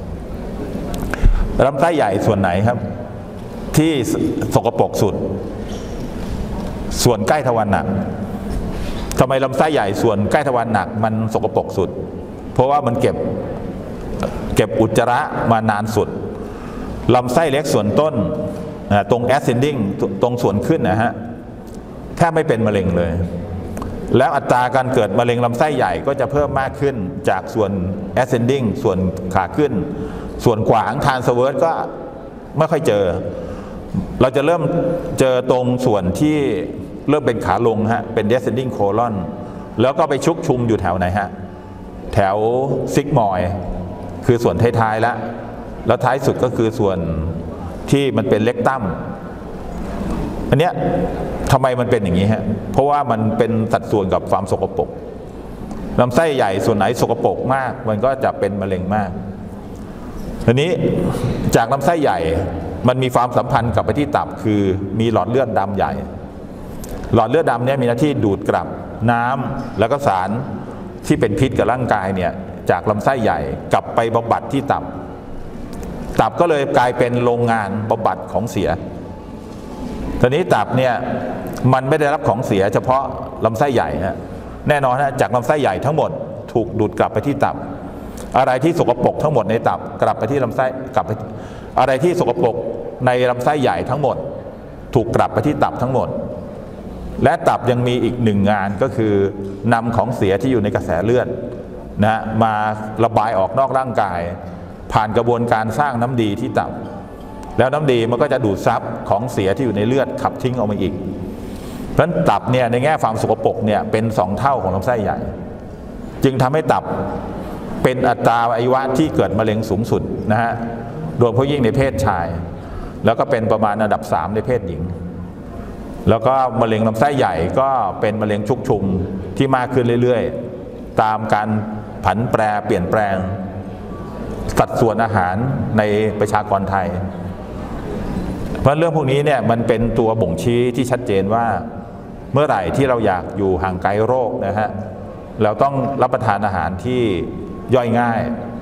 ลำไส้ใหญ่ส่วนไหนครับที่สกปรกสุดส่วนใกล้ทวารหนักทำไมลำไส้ใหญ่ส่วนใกล้ทวารหนักมันสกปรกสุดเพราะว่ามันเก็บเก็บอุจจาระมานานสุดลำไส้เล็กส่วนต้นตรง ascending ตรงส่วนขึ้นนะฮะแทบไม่เป็นมะเร็งเลยแล้วอัตราการเกิดมะเร็งลำไส้ใหญ่ก็จะเพิ่มมากขึ้นจากส่วน ascending ส่วนขาขึ้นส่วนขวาง transverse ก็ไม่ค่อยเจอเราจะเริ่มเจอตรงส่วนที่เริ่มเป็นขาลงฮะเป็น descending colon แล้วก็ไปชุกชุมอยู่แถวไหนฮะแถวซิกมอยด์คือส่วนท้ายๆแล้วแล้วท้ายสุดก็คือส่วนที่มันเป็นเล็กตั้มอันเนี้ยทำไมมันเป็นอย่างนี้ฮะเพราะว่ามันเป็นสัดส่วนกับความสกปรกลำไส้ใหญ่ส่วนไหนสกปรกมากมันก็จะเป็นมะเร็งมากทีนี้จากลำไส้ใหญ่มันมีความสัมพันธ์กับไปที่ตับคือมีหลอดเลือดดำใหญ่หลอดเลือดดำเนี่ยมีหน้าที่ดูดกลับน้ำแล้วก็สารที่เป็นพิษกับร่างกายเนี่ยจากลำไส้ใหญ่กลับไปบำบัดที่ตับตับก็เลยกลายเป็นโรงงานบำบัดของเสียทีนี้ตับเนี่ยมันไม่ได้รับของเสียเฉพาะลำไส้ใหญ่ฮะแน่นอนฮะจากลำไส้ใหญ่ทั้งหมดถูกดูดกลับไปที่ตับอะไรที่สกปรกทั้งหมดในตับกลับไปที่ลำไส้กลับไปอะไรที่สกปรกในลำไส้ใหญ่ทั้งหมดถูกกลับไปที่ตับทั้งหมดและตับยังมีอีกหนึ่งงานก็คือนำของเสียที่อยู่ในกระแสเลือดนะมาระบายออกนอกร่างกายผ่านกระบวนการสร้างน้ำดีที่ตับแล้วน้ำดีมันก็จะดูดซับของเสียที่อยู่ในเลือดขับทิ้งออกมาอีกเพราะฉะนั้นตับเนี่ยในแง่ความสกปรกเนี่ยเป็นสองเท่าของลำไส้ใหญ่จึงทำให้ตับเป็นอัตราอวัยวะที่เกิดมะเร็งสูงสุดนะฮะโดยเฉพาะยิ่งในเพศชายแล้วก็เป็นประมาณอันดับสามในเพศหญิงแล้วก็มะเร็งลำไส้ใหญ่ก็เป็นมะเร็งชุกชุมที่มากขึ้นเรื่อยๆตามการผันแปรเปลี่ยนแปลงสัดส่วนอาหารในประชากรไทยเพราะเรื่องพวกนี้เนี่ยมันเป็นตัวบ่งชี้ที่ชัดเจนว่าเมื่อไหร่ที่เราอยากอยู่ห่างไกลโรคนะฮะเราต้องรับประทานอาหารที่ย่อยง่าย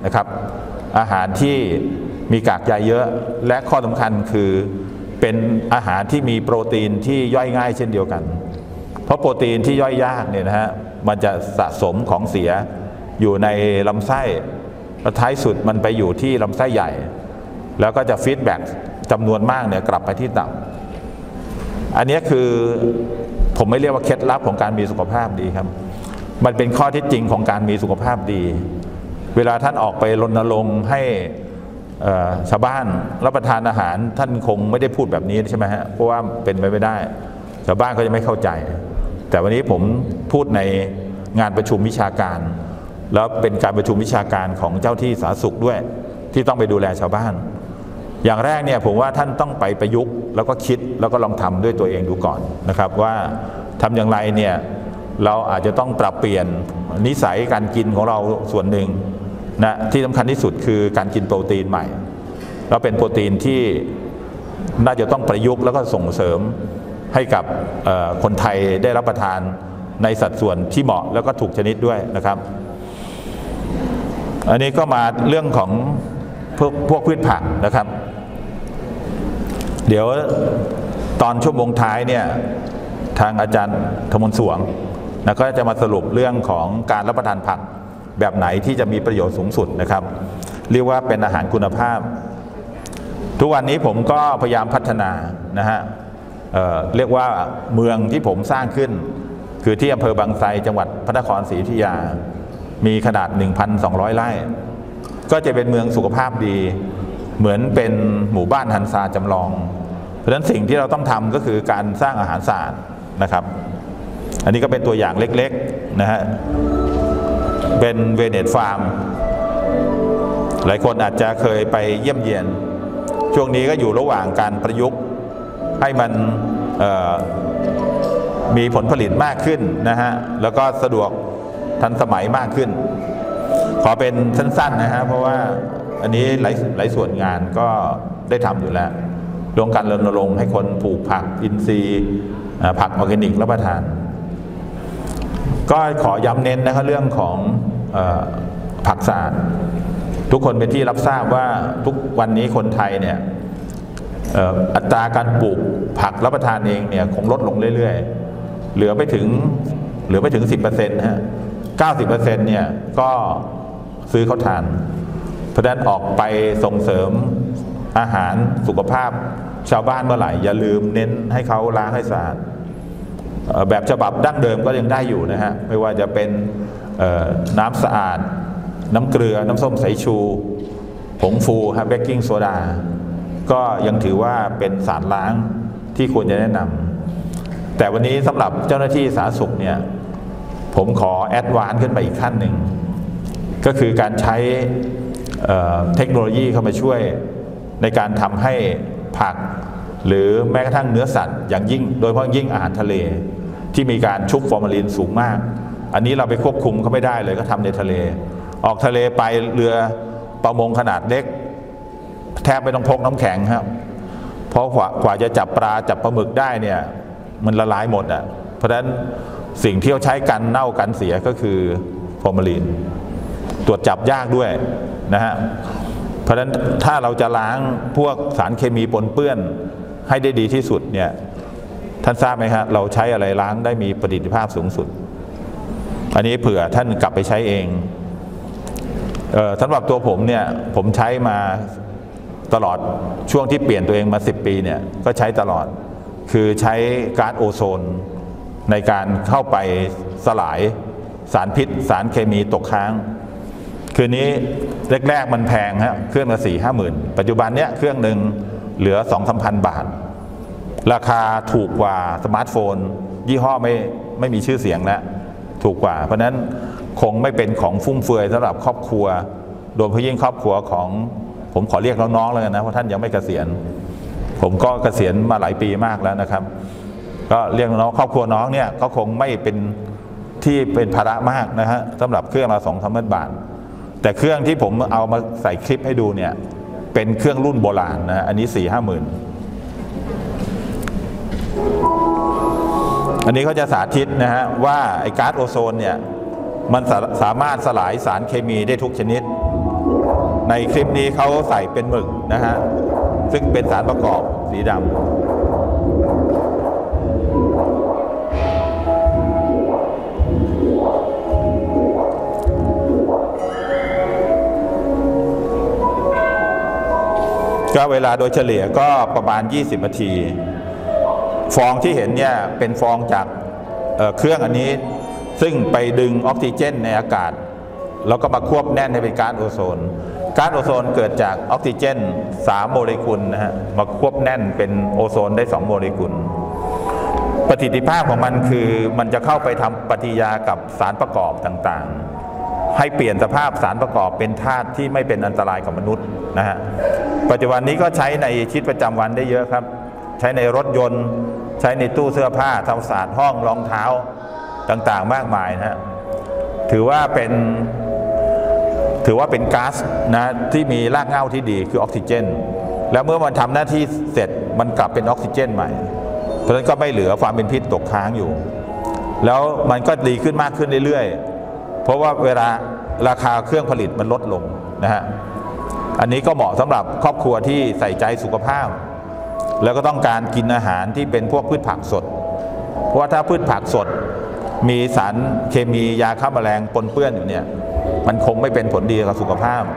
นะครับอาหารที่มีกากใยเยอะและข้อสำคัญคือเป็นอาหารที่มีโปรตีนที่ย่อยง่ายเช่นเดียวกันเพราะโปรตีนที่ย่อยยากเนี่ยนะฮะมันจะสะสมของเสียอยู่ในลำไส้แล้วท้ายสุดมันไปอยู่ที่ลำไส้ใหญ่แล้วก็จะฟีดแบ็กจำนวนมากเนี่ยกลับไปที่ตับอันนี้คือผมไม่เรียกว่าเคล็ดลับของการมีสุขภาพดีครับมันเป็นข้อเท็จจริงของการมีสุขภาพดีเวลาท่านออกไปรณรงค์ให้ชาวบ้านรับประทานอาหารท่านคงไม่ได้พูดแบบนี้ใช่ไหมฮะเพราะว่าเป็นไปไม่ได้ชาวบ้านก็จะไม่เข้าใจแต่วันนี้ผมพูดในงานประชุมวิชาการแล้วเป็นการประชุมวิชาการของเจ้าที่สาธารณสุขด้วยที่ต้องไปดูแลชาวบ้านอย่างแรกเนี่ยผมว่าท่านต้องไปประยุกต์แล้วก็คิดแล้วก็ลองทำด้วยตัวเองดูก่อนนะครับว่าทำอย่างไรเนี่ยเราอาจจะต้องปรับเปลี่ยนนิสัยการกินของเราส่วนหนึ่งนะที่สำคัญที่สุดคือการกินโปรตีนใหม่แล้วเป็นโปรตีนที่น่าจะต้องประยุกต์แล้วก็ส่งเสริมให้กับคนไทยได้รับประทานในสัดส่วนที่เหมาะแล้วก็ถูกชนิดด้วยนะครับอันนี้ก็มาเรื่องของพวกพวกพืชผักนะครับเดี๋ยวตอนชั่วโมงท้ายเนี่ยทางอาจารย์ธมนต์สวงนะก็จะมาสรุปเรื่องของการรับประทานผักแบบไหนที่จะมีประโยชน์สูงสุดนะครับเรียกว่าเป็นอาหารคุณภาพทุกวันนี้ผมก็พยายามพัฒนานะฮะ เอ่อ เรียกว่าเมืองที่ผมสร้างขึ้นคือที่อำเภอบางไทรจังหวัดพระนครศรีอยุธยามีขนาด หนึ่งพันสองร้อย ไร่ก็จะเป็นเมืองสุขภาพดีเหมือนเป็นหมู่บ้านฮันซาจำลองเพราะฉะนั้นสิ่งที่เราต้องทำก็คือการสร้างอาหารสะอาดนะครับอันนี้ก็เป็นตัวอย่างเล็กๆนะฮะเป็นเวเนตฟาร์มหลายคนอาจจะเคยไปเยี่ยมเยียนช่วงนี้ก็อยู่ระหว่างการประยุกต์ให้มันมีผลผลิตมากขึ้นนะฮะแล้วก็สะดวกทันสมัยมากขึ้นขอเป็นสั้นๆนะฮะเพราะว่าอันนี้หลายหลายส่วนงานก็ได้ทำอยู่แล้วโดยการรณรงค์ให้คนปลูกผักอินทรีย์ผักออร์แกนิกรับประทานก็ขอย้ำเน้นนะครับเรื่องของเอ่อผักสะอาดทุกคนเป็นที่รับทราบว่าทุกวันนี้คนไทยเนี่ยอัตราการปลูกผักรับประทานเองเนี่ยคงลดลงเรื่อยๆเหลือไม่ถึงเหลือไม่ถึง สิบเปอร์เซ็นต์ นะฮะ เก้าสิบเปอร์เซ็นต์ เนี่ยก็ซื้อเขาทานเพราะฉะนั้นออกไปส่งเสริมอาหารสุขภาพชาวบ้านเมื่อไหร่อย่าลืมเน้นให้เขาล้างให้สะอาดแบบฉบับดั้งเดิมก็ยังได้อยู่นะฮะไม่ว่าจะเป็นน้ำสะอาดน้ำเกลือน้ำส้มสายชูผงฟูฮะเบกกิ้งโซดาก็ยังถือว่าเป็นสารล้างที่ควรจะแนะนำแต่วันนี้สำหรับเจ้าหน้าที่สาธารณสุขเนี่ยผมขอแอดวานซ์ขึ้นไปอีกขั้นหนึ่งก็คือการใช้เทคโนโลยีเข้ามาช่วยในการทำให้ผักหรือแม้กระทั่งเนื้อสัตว์อย่างยิ่งโดยเฉพาะยิ่งอาหารทะเลที่มีการชุบฟอร์มาลีนสูงมากอันนี้เราไปควบคุมเขาไม่ได้เลยก็ทำในทะเลออกทะเลไปเรือประมงขนาดเล็กแทบไม่ต้องพกน้ำแข็งครับเพราะกว่าจะจับปลาจับปลาหมึกได้เนี่ยมันละลายหมดอ่ะเพราะฉะนั้นสิ่งที่เขาใช้กันเน่ากันเสียก็คือฟอร์มาลีนตรวจจับยากด้วยนะฮะเพราะฉะนั้นถ้าเราจะล้างพวกสารเคมีปนเปื้อนให้ได้ดีที่สุดเนี่ยท่านทราบไหมครับเราใช้อะไรล้างได้มีประสิทธิภาพสูงสุดอันนี้เผื่อท่านกลับไปใช้เองเอ่อสำหรับตัวผมเนี่ยผมใช้มาตลอดช่วงที่เปลี่ยนตัวเองมาสิบปีเนี่ยก็ใช้ตลอดคือใช้ก๊าซโอโซนในการเข้าไปสลายสารพิษสารเคมีตกค้างคืนนี้แรกๆมันแพงฮะเครื่องละสี่ห้าหมื่นปัจจุบันเนี้ยเครื่องหนึ่งเหลือสองสามพันบาทราคาถูกกว่าสมาร์ทโฟนยี่ห้อไม่ไม่มีชื่อเสียงแล้วถูกกว่าเพราะนั้นคงไม่เป็นของฟุ่มเฟือยสำหรับครอบครัวโดยเฉพาะยิ่งครอบครัวของผมขอเรียกน้องๆเลยนะเพราะท่านยังไม่เกษียณผมก็เกษียณมาหลายปีมากแล้วนะครับก็เรียกน้องครอบครัวน้องเนี่ยก็คงไม่เป็นที่เป็นภาระมากนะฮะสำหรับเครื่องละสองสามหมื่นบาทแต่เครื่องที่ผมเอามาใส่คลิปให้ดูเนี่ยเป็นเครื่องรุ่นโบราณนะอันนี้สี่ห้าหมื่นอันนี้เขาจะสาธิตนะฮะว่าไอ้ก๊าซโอโซนเนี่ยมันสาสามารถสลายสารเคมีได้ทุกชนิดในคลิปนี้เขาใส่เป็นหมึกนะฮะซึ่งเป็นสารประกอบสีดำก็เวลาโดยเฉลี่ยก็ประมาณยี่สิบนาทีฟองที่เห็นเนี่ยเป็นฟองจาก เ, เครื่องอันนี้ซึ่งไปดึงออกซิเจนในอากาศแล้วก็มาควบแน่นให้เป็นก๊าซโอโซนก๊าซโอโซนเกิดจากออกซิเจนสามโมเลกุลนะฮะมาควบแน่นเป็นโอโซนได้สองโมเลกุลประสิทธิภาพของมันคือมันจะเข้าไปทำปฏิกิริยากับสารประกอบต่างๆให้เปลี่ยนสภาพสารประกอบเป็นธาตุที่ไม่เป็นอันตรายกับมนุษย์นะฮะปัจจุบันนี้ก็ใช้ในชีวิตประจำวันได้เยอะครับใช้ในรถยนต์ใช้ในตู้เสื้อผ้าทำความสะอาดห้องรองเท้าต่างๆมากมายนะฮะถือว่าเป็นถือว่าเป็นก๊าซนะที่มีรากเหง้าที่ดีคือออกซิเจนแล้วเมื่อมันทำหน้าที่เสร็จมันกลับเป็นออกซิเจนใหม่เพราะฉะนั้นก็ไม่เหลือความเป็นพิษตกค้างอยู่แล้วมันก็ดีขึ้นมากขึ้นเรื่อยๆเพราะว่าเวลาราคาเครื่องผลิตมันลดลงนะฮะอันนี้ก็เหมาะสำหรับครอบครัวที่ใส่ใจสุขภาพแล้วก็ต้องการกินอาหารที่เป็นพวกพืชผักสดเพราะว่าถ้าพืชผักสดมีสารเคมียาฆ่าแมลงปนเปื้อนอยู่เนี่ยมันคงไม่เป็นผลดีกับสุขภาพ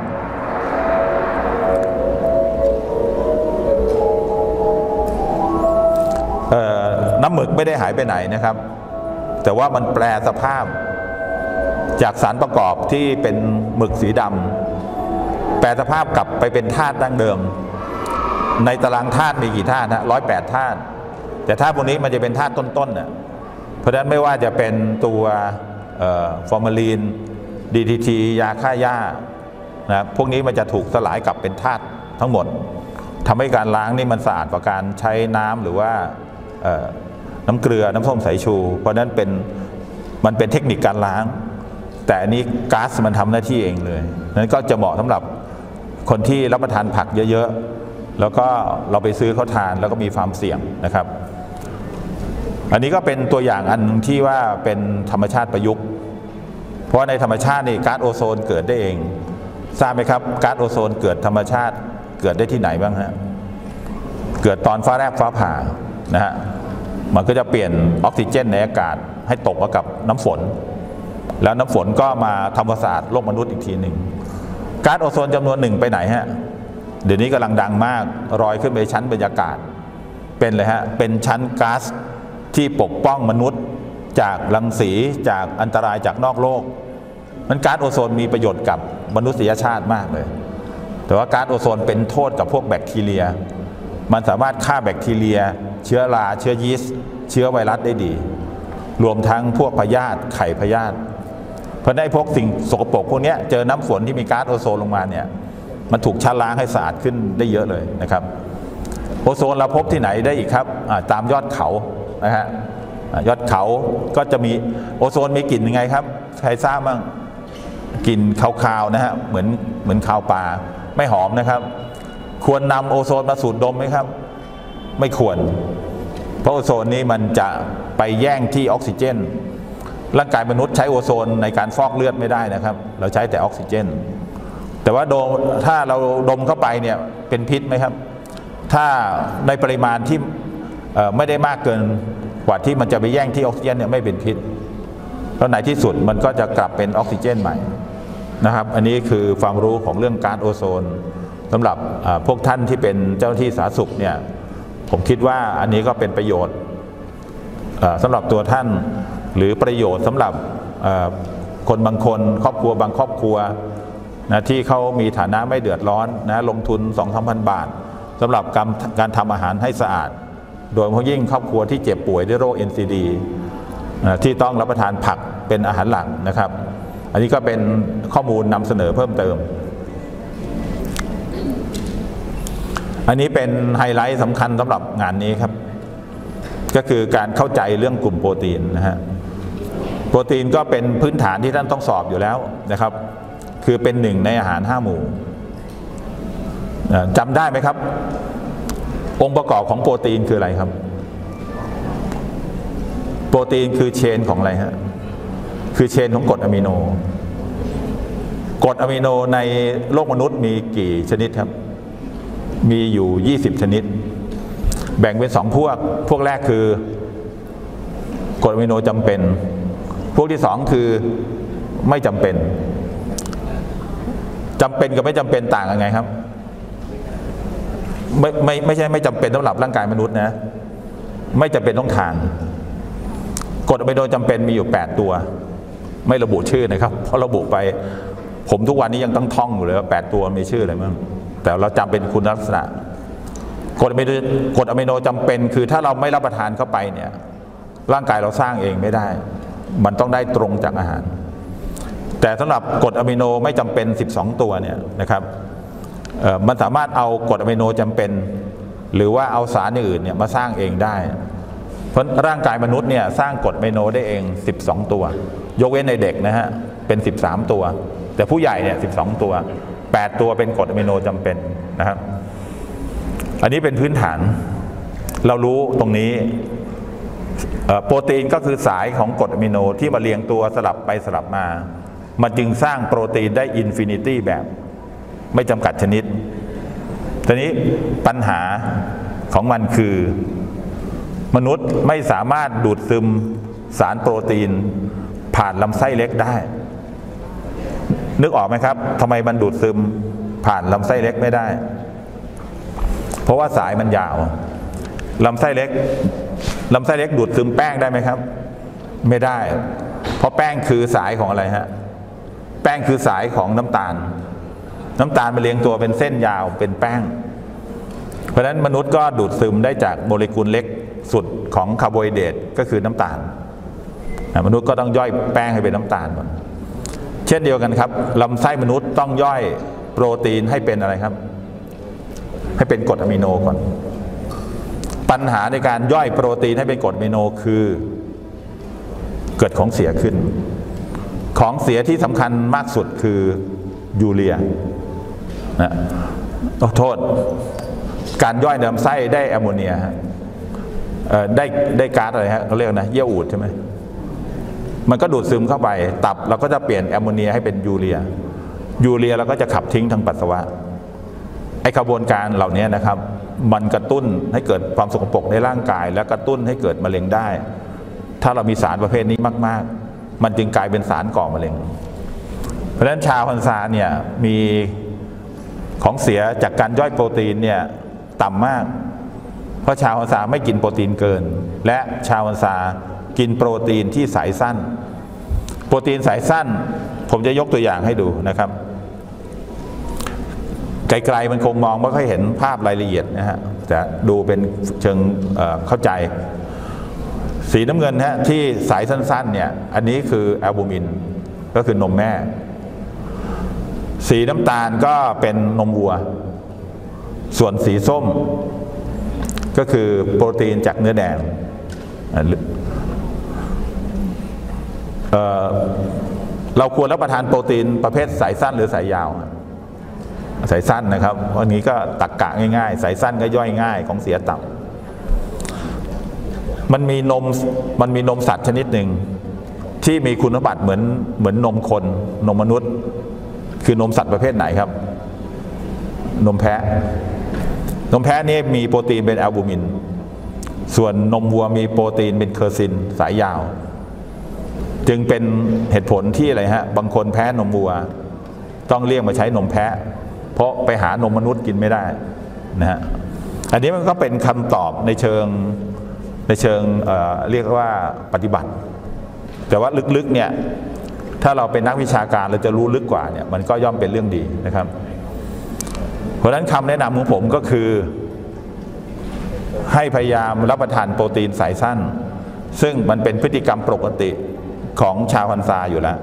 น้ำหมึกไม่ได้หายไปไหนนะครับแต่ว่ามันแปลสภาพจากสารประกอบที่เป็นหมึกสีดำแปลสภาพกลับไปเป็นธาตุดั้งเดิมในตารางธาตุมีกี่ธาตุนะร้อยแปดธาตุแต่ธาตุพวกนี้มันจะเป็นธาตุต้นๆน่ะเพราะฉะนั้นไม่ว่าจะเป็นตัวฟอร์มาลีน ดี ที ที ยาฆ่าหญ้านะพวกนี้มันจะถูกสลายกลับเป็นธาตุทั้งหมดทำให้การล้างนี่มันสะอาดกว่าการใช้น้ำหรือว่าน้ำเกลือน้ำส้มสายชูเพราะนั้นเป็นมันเป็นเทคนิคการล้างแต่อันนี้ก๊าซมันทำหน้าที่เองเลยนั้นก็จะเหมาะสำหรับคนที่รับประทานผักเยอะๆแล้วก็เราไปซื้อเขาทานแล้วก็มีความเสี่ยงนะครับอันนี้ก็เป็นตัวอย่างอันที่ว่าเป็นธรรมชาติประยุกต์เพราะในธรรมชาตินี่ก๊าซโอโซนเกิดได้เองทราบไหมครับก๊าซโอโซนเกิดธรรมชาติเกิดได้ที่ไหนบ้างฮะเกิดตอนฟ้าแลบฟ้าผ่านะฮะมันก็จะเปลี่ยนออกซิเจนในอากาศให้ตกมากับน้ำฝนแล้วน้ำฝนก็มาทำความสะอาดโลกมนุษย์อีกทีหนึ่งก๊าซโอโซนจำนวนหนึ่งไปไหนฮะเดี๋ยวนี้กำลังดังมากลอยขึ้นไปชั้นบรรยากาศเป็นเลยฮะเป็นชั้นก๊าซที่ปกป้องมนุษย์จากรังสีจากอันตรายจากนอกโลกมันก๊าซโอโซนมีประโยชน์กับมนุษยชาติมากเลยแต่ว่าก๊าซโอโซนเป็นโทษกับพวกแบคทีเรียมันสามารถฆ่าแบคทีเรียเชื้อราเชื้อยีสต์เชื้อไวรัสได้ดีรวมทั้งพวกพยาธิไข่พยาธิเพราะได้พวกสิ่งสกปรกพวกนี้เจอน้ำฝนที่มีก๊าซโอโซนลงมาเนี่ยมันถูกชะล้างให้สะอาดขึ้นได้เยอะเลยนะครับโอโซนเราพบที่ไหนได้อีกครับตามยอดเขานะฮะยอดเขาก็จะมีโอโซนมีกลิ่นยังไงครับใครทราบบ้างกลิ่นคาวๆนะฮะเหมือนเหมือนคาวปลาไม่หอมนะครับควรนำโอโซนมาสูดดมไหมครับไม่ควรเพราะโอโซนนี้มันจะไปแย่งที่ออกซิเจนร่างกายมนุษย์ใช้โอโซนในการฟอกเลือดไม่ได้นะครับเราใช้แต่ออกซิเจนแต่ว่าโดมถ้าเราดมเข้าไปเนี่ยเป็นพิษไหมครับถ้าในปริมาณที่ไม่ได้มากเกินกว่าที่มันจะไปแย่งที่ออกซิเจนเนี่ยไม่เป็นพิษแล้วในที่สุดมันก็จะกลับเป็นออกซิเจนใหม่นะครับอันนี้คือความรู้ของเรื่องก๊าซโอโซนสำหรับพวกท่านที่เป็นเจ้าหน้าที่สาธารณสุขเนี่ยผมคิดว่าอันนี้ก็เป็นประโยชน์สำหรับตัวท่านหรือประโยชน์สำหรับคนบางคนครอบครัวบางครอบครัวนะที่เขามีฐานะไม่เดือดร้อนนะลงทุน สองถึงสามพัน บาทสำหรับการการทำอาหารให้สะอาดโดยเฉพาะยิ่งครอบครัวที่เจ็บป่วยด้วยโรค เอ็น ซี ดี นะที่ต้องรับประทานผักเป็นอาหารหลักนะครับอันนี้ก็เป็นข้อมูลนำเสนอเพิ่มเติมอันนี้เป็นไฮไลท์สำคัญสำหรับงานนี้ครับก็คือการเข้าใจเรื่องกลุ่มโปรตีนนะฮะโปรตีนก็เป็นพื้นฐานที่ท่านต้องสอบอยู่แล้วนะครับคือเป็นหนึ่งในอาหารห้าหมู่จำได้ไหมครับองค์ประกอบของโปรตีนคืออะไรครับโปรตีนคือเชนของอะไรฮะคือเชนของกรดอะมิโนกรดอะมิโนในโลกมนุษย์มีกี่ชนิดครับมีอยู่ยี่สิบชนิดแบ่งเป็นสองพวกพวกแรกคือกรดอะมิโนจำเป็นพวกที่สองคือไม่จำเป็นจำเป็นกับไม่จำเป็นต่างกันไงครับไม่ไม่ไม่ใช่ไม่จำเป็นสำหรับร่างกายมนุษย์นะไม่จำเป็นต้องทานกรดอะมิโนจำเป็นมีอยู่แปดตัวไม่ระบุชื่อนะครับเพราะระบุไปผมทุกวันนี้ยังต้องท่องอยู่เลยว่าแปดตัวมีชื่ออะไรบ้างแต่เราจำเป็นคุณลักษณะกรดอะมิโนกรดอะมิโนจำเป็นคือถ้าเราไม่รับประทานเข้าไปเนี่ยร่างกายเราสร้างเองไม่ได้มันต้องได้ตรงจากอาหารแต่สำหรับกรดอะมิโนไม่จำเป็นสิบสองตัวเนี่ยนะครับมันสามารถเอากรดอะมิโนจำเป็นหรือว่าเอาสารอื่นเนี่ยมาสร้างเองได้เพราะร่างกายมนุษย์เนี่ยสร้างกรดอะมิโนได้เองสิบสองตัวยกเว้นในเด็กนะฮะเป็นสิบสามตัวแต่ผู้ใหญ่เนี่ยสิบสองตัวแปดตัวเป็นกรดอะมิโนจำเป็นนะครับอันนี้เป็นพื้นฐานเรารู้ตรงนี้โปรตีนก็คือสายของกรดอะมิโนที่มาเรียงตัวสลับไปสลับมามันจึงสร้างโปรตีนได้อินฟินิตี้แบบไม่จำกัดชนิดทีนี้ปัญหาของมันคือมนุษย์ไม่สามารถดูดซึมสารโปรตีนผ่านลำไส้เล็กได้นึกออกไหมครับทำไมมันดูดซึมผ่านลำไส้เล็กไม่ได้เพราะว่าสายมันยาวลำไส้เล็กลำไส้เล็กดูดซึมแป้งได้ไหมครับไม่ได้เพราะแป้งคือสายของอะไรฮะแป้งคือสายของน้ำตาลน้ำตาลมาเรียงตัวเป็นเส้นยาวเป็นแป้งเพราะฉะนั้นมนุษย์ก็ดูดซึมได้จากโมเลกุลเล็กสุดของคาร์โบไฮเดรตก็คือน้ำตาลมนุษย์ก็ต้องย่อยแป้งให้เป็นน้ำตาลก่อนเช่นเดียวกันครับลำไส้มนุษย์ต้องย่อยโปรตีนให้เป็นอะไรครับให้เป็นกรดอะมิโนก่อนปัญหาในการย่อยโปรตีนให้เป็นกรดอะมิโนคือเกิดของเสียขึ้นของเสียที่สำคัญมากสุดคือยูเรียนะโทษการย่อยในลำไส้ได้แอมโมเนียได้ได้ก๊าซอะไรฮะเขาเรียกนะเยี่ยวอูฐใช่ไหมมันก็ดูดซึมเข้าไปตับเราก็จะเปลี่ยนแอมโมเนียให้เป็นยูเรียยูเรียเราก็จะขับทิ้งทางปัสสาวะไอกระบวนการเหล่านี้นะครับมันกระตุ้นให้เกิดความสกปรกในร่างกายและกระตุ้นให้เกิดมะเร็งได้ถ้าเรามีสารประเภทนี้มากๆมันจึงกลายเป็นสารก่อมะเร็งเพราะฉะนั้นชาวฮันซาเนี่ยมีของเสียจากการย่อยโปรตีนเนี่ยต่ำมากเพราะชาวฮันซาไม่กินโปรตีนเกินและชาวฮันซากินโปรตีนที่สายสั้นโปรตีนสายสั้นผมจะยกตัวอย่างให้ดูนะครับไกลๆมันคงมองไม่ค่อยเห็นภาพรายละเอียดนะฮะจะดูเป็นเชิง เอ่อ เข้าใจสีน้ำเงินฮะที่สายสั้นๆเนี่ยอันนี้คือแอลบูมินก็คือนมแม่สีน้ำตาลก็เป็นนมวัวส่วนสีส้มก็คือโปรตีนจากเนื้อแดงเอ่อเราควรรับประทานโปรตีนประเภทสายสั้นหรือสายยาวสายสั้นนะครับวันนี้ก็ตักกะง่ายๆสายสั้นก็ย่อยง่ายของเสียต่ำมันมีนมมันมีนมสัตว์ชนิดหนึ่งที่มีคุณสมบัติเหมือนเหมือนนมคนนมมนุษย์คือนมสัตว์ประเภทไหนครับนมแพะนมแพะนี่มีโปรตีนเป็นแอลบูมินส่วนนมวัวมีโปรตีนเป็นเคอร์ซินสายยาวจึงเป็นเหตุผลที่อะไรฮะบางคนแพ้นมวัวต้องเลี่ยงมาใช้นมแพะเพราะไปหานมมนุษย์กินไม่ได้นะฮะอันนี้มันก็เป็นคำตอบในเชิงในเชิง เอ่อ เรียกว่าปฏิบัติแต่ว่าลึกๆเนี่ยถ้าเราเป็นนักวิชาการเราจะรู้ลึกกว่าเนี่ยมันก็ย่อมเป็นเรื่องดีนะครับเพราะฉะนั้นคำแนะนำของผมก็คือให้พยายามรับประทานโปรตีนสายสั้นซึ่งมันเป็นพฤติกรรมปกติของชาวฮันซาอยู่แล้ว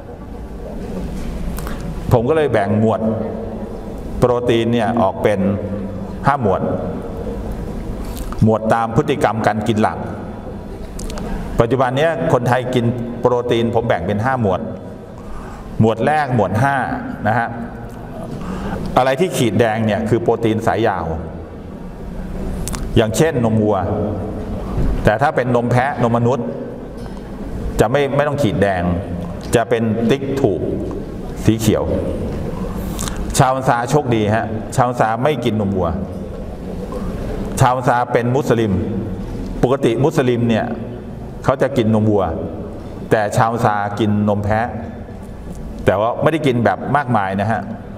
ผมก็เลยแบ่งหมวดโปรตีนเนี่ยออกเป็นห้าหมวดหมวดตามพฤติกรรมการกินหลักปัจจุบันนี้คนไทยกินโปรตีนผมแบ่งเป็นห้าหมวดหมวดแรกหมวดห้านะฮะอะไรที่ขีดแดงเนี่ยคือโปรตีนสายยาวอย่างเช่นนมวัวแต่ถ้าเป็นนมแพะนมมนุษย์จะไม่ไม่ต้องขีดแดงจะเป็นติ๊กถูกสีเขียวชาวอันซาโชคดีฮะชาวอันซาไม่กินนมวัวชาวอันซาเป็นมุสลิมปกติมุสลิมเนี่ยเขาจะกินนมวัวแต่ชาวอันซากินนมแพะแต่ว่าไม่ได้กินแบบมากมายนะฮะ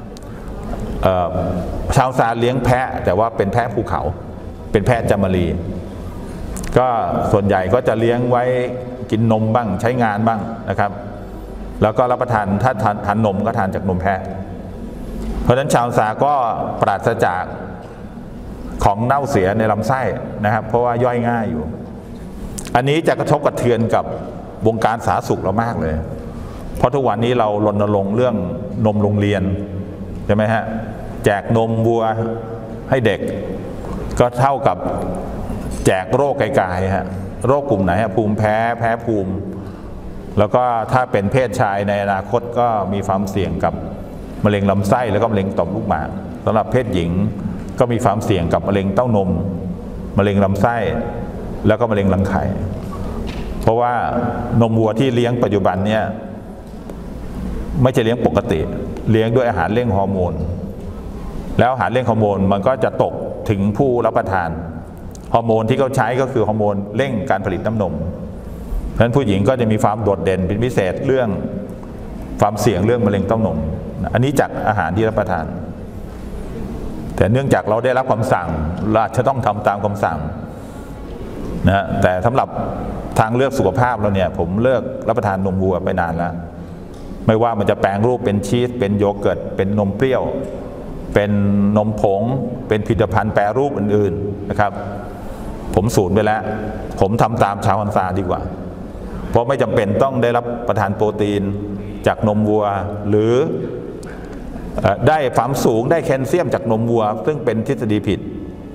ชาวอันซาเลี้ยงแพะแต่ว่าเป็นแพะภูเขาเป็นแพะจามรีก็ส่วนใหญ่ก็จะเลี้ยงไว้กินนมบ้างใช้งานบ้างนะครับแล้วก็รับประทานถ้าทานทานนมก็ทานจากนมแพะเพราะฉะนั้นชาวอันซาก็ปราศจากของเน่าเสียในลำไส้นะครับเพราะว่าย่อยง่ายอยู่อันนี้จะกระทบกระเทือนกับวงการสาธารณสุขเรามากเลยเพราะทุกวันนี้เรารณรงค์เรื่องนมโรงเรียนใช่ไหมฮะแจกนมวัวให้เด็กก็เท่ากับแจกโรคไกลๆฮะโรคกลุ่มไหนฮะภูมิแพ้แพ้ภูมิแล้วก็ถ้าเป็นเพศชายในอนาคตก็มีความเสี่ยงกับมะเร็งลำไส้แล้วก็มะเร็งต่อมลูกหมากสำหรับเพศหญิงก็มีความเสี่ยงกับมะเร็งเต้านมมะเร็งลำไส้แล้วก็มะเร็งรังไข่เพราะว่านมวัวที่เลี้ยงปัจจุบันเนี่ยไม่ใช่เลี้ยงปกติเลี้ยงด้วยอาหารเร่งฮอร์โมนแล้วอาหารเร่งฮอร์โมนมันก็จะตกถึงผู้รับประทานฮอร์โมนที่เขาใช้ก็คือฮอร์โมนเร่งการผลิตน้ำนมเพราะฉะนั้นผู้หญิงก็จะมีความโดดเด่นเป็นพิเศษเรื่องความเสี่ยงเรื่องมะเร็งเต้านมอันนี้จากอาหารที่รับประทานแต่เนื่องจากเราได้รับคำสั่งเราจะต้องทำตามคำสั่งนะแต่สำหรับทางเลือกสุขภาพเราเนี่ยผมเลิกรับประทานนมวัวไปนานแล้วไม่ว่ามันจะแปลงรูปเป็นชีสเป็นโยเกิร์ตเป็นนมเปรี้ยวเป็นนมผงเป็นผลิตภัณฑ์แปรรูปอื่นๆนะครับผมสูญไปแล้วผมทำตามชาวอันซาดีกว่าเพราะไม่จำเป็นต้องได้รับประทานโปรตีนจากนมวัวหรือได้ความสูงได้แคลเซียมจากนมวัวซึ่งเป็นทฤษฎีผิด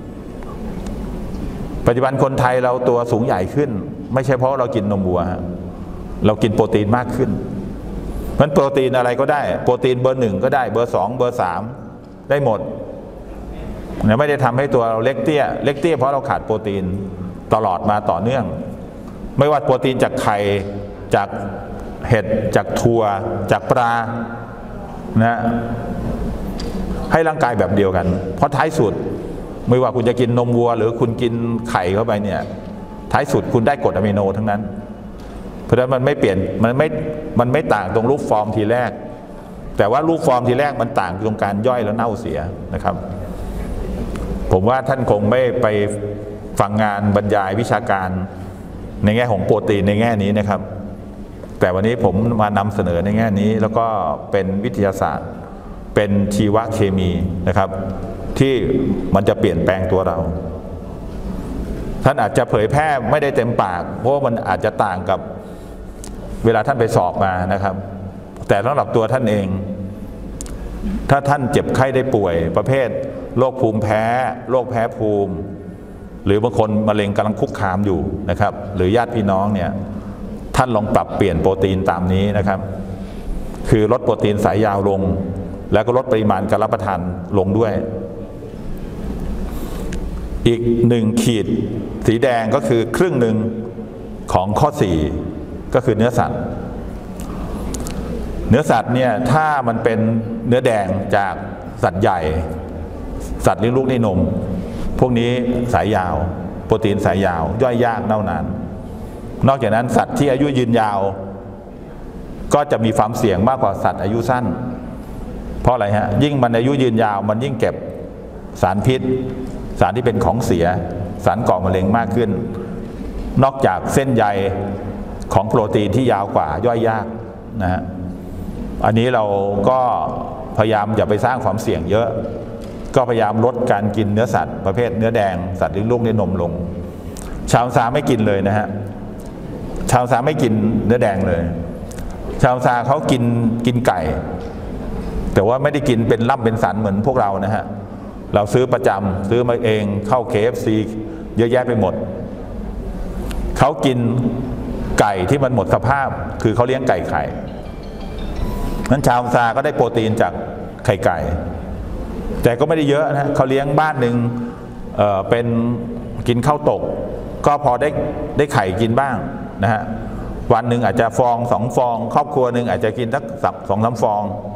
ปัจจุบันคนไทยเราตัวสูงใหญ่ขึ้นไม่ใช่เพราะเรากินนมวัวเรากินโปรตีนมากขึ้นเพราะฉะนั้นโปรตีนอะไรก็ได้โปรตีนเบอร์หนึ่งก็ได้เบอร์สองเบอร์สามได้หมดเนี่ยไม่ได้ทำให้ตัวเราเล็กเตี้ยเล็กเตี้ยเพราะเราขาดโปรตีนตลอดมาต่อเนื่องไม่ว่าโปรตีนจากไข่จากเห็ดจากถั่วจากปลานะให้ร่างกายแบบเดียวกันเพราะท้ายสุดไม่ว่าคุณจะกินนมวัวหรือคุณกินไข่เข้าไปเนี่ยท้ายสุดคุณได้กรดอะมิโนทั้งนั้นเพราะฉะนั้นมันไม่เปลี่ยนมันไม่มันไม่ต่างตรงรูปฟอร์มทีแรกแต่ว่ารูปฟอร์มทีแรกมันต่างตรงการย่อยแล้วเน่าเสียนะครับผมว่าท่านคงไม่ไปฟังงานบรรยายวิชาการในแง่ของโปรตีนในแง่นี้นะครับแต่วันนี้ผมมานำเสนอในแง่นี้แล้วก็เป็นวิทยาศาสตร์เป็นชีวเคมีนะครับที่มันจะเปลี่ยนแปลงตัวเราท่านอาจจะเผยแพร่ไม่ได้เต็มปากเพราะมันอาจจะต่างกับเวลาท่านไปสอบมานะครับแต่สำหรับตัวท่านเองถ้าท่านเจ็บไข้ได้ป่วยประเภทโรคภูมิแพ้โรคแพ้ภูมิหรือบางคนมะเร็งกำลังคุกคามอยู่นะครับหรือญาติพี่น้องเนี่ยท่านลองปรับเปลี่ยนโปรตีนตามนี้นะครับคือลดโปรตีนสายยาวลงแล้วก็ลดปริมาณการรับประทานลงด้วยอีกหนึ่งขีดสีแดงก็คือครึ่งหนึ่งของข้อสี่ก็คือเนื้อสัตว์เนื้อสัตว์เนี่ยถ้ามันเป็นเนื้อแดงจากสัตว์ใหญ่สัตว์เลี้ยงลูกในนมพวกนี้สายยาวโปรตีนสายยาวย่อยยากเน่านานนอกจากนั้นสัตว์ที่อายุยืนยาวก็จะมีความเสี่ยงมากกว่าสัตว์อายุสั้นเพราะอะไรฮะยิ่งมันอายุยืนยาวมันยิ่งเก็บสารพิษสารที่เป็นของเสียสารก่อมะเร็งมากขึ้นนอกจากเส้นใยของโปรตีนที่ยาวกว่าย่อยยากนะฮะอันนี้เราก็พยายามอย่าไปสร้างความเสี่ยงเยอะก็พยายามลดการกินเนื้อสัตว์ประเภทเนื้อแดงสัตว์เลี้ยงลูกในนมลงชาวซาไม่กินเลยนะฮะชาวซาไม่กินเนื้อแดงเลยชาวซาเขากินกินไก่แต่ว่าไม่ได้กินเป็นล่ำเป็นสันเหมือนพวกเรานะฮะเราซื้อประจำซื้อมาเองเข้า เค เอฟ ซี เยอะแยะไปหมดเขากินไก่ที่มันหมดสภาพคือเขาเลี้ยงไก่ไข่นั้นชาวซาก็ได้โปรตีนจากไข่ไก่แต่ก็ไม่ได้เยอะนะเขาเลี้ยงบ้านหนึ่ง เอ่อ เป็นกินข้าวตกก็พอได้ได้ไข่กินบ้างนะฮะวันหนึ่งอาจจะฟองสองฟองครอบครัวหนึ่งอาจจะกินสักสองสามฟอง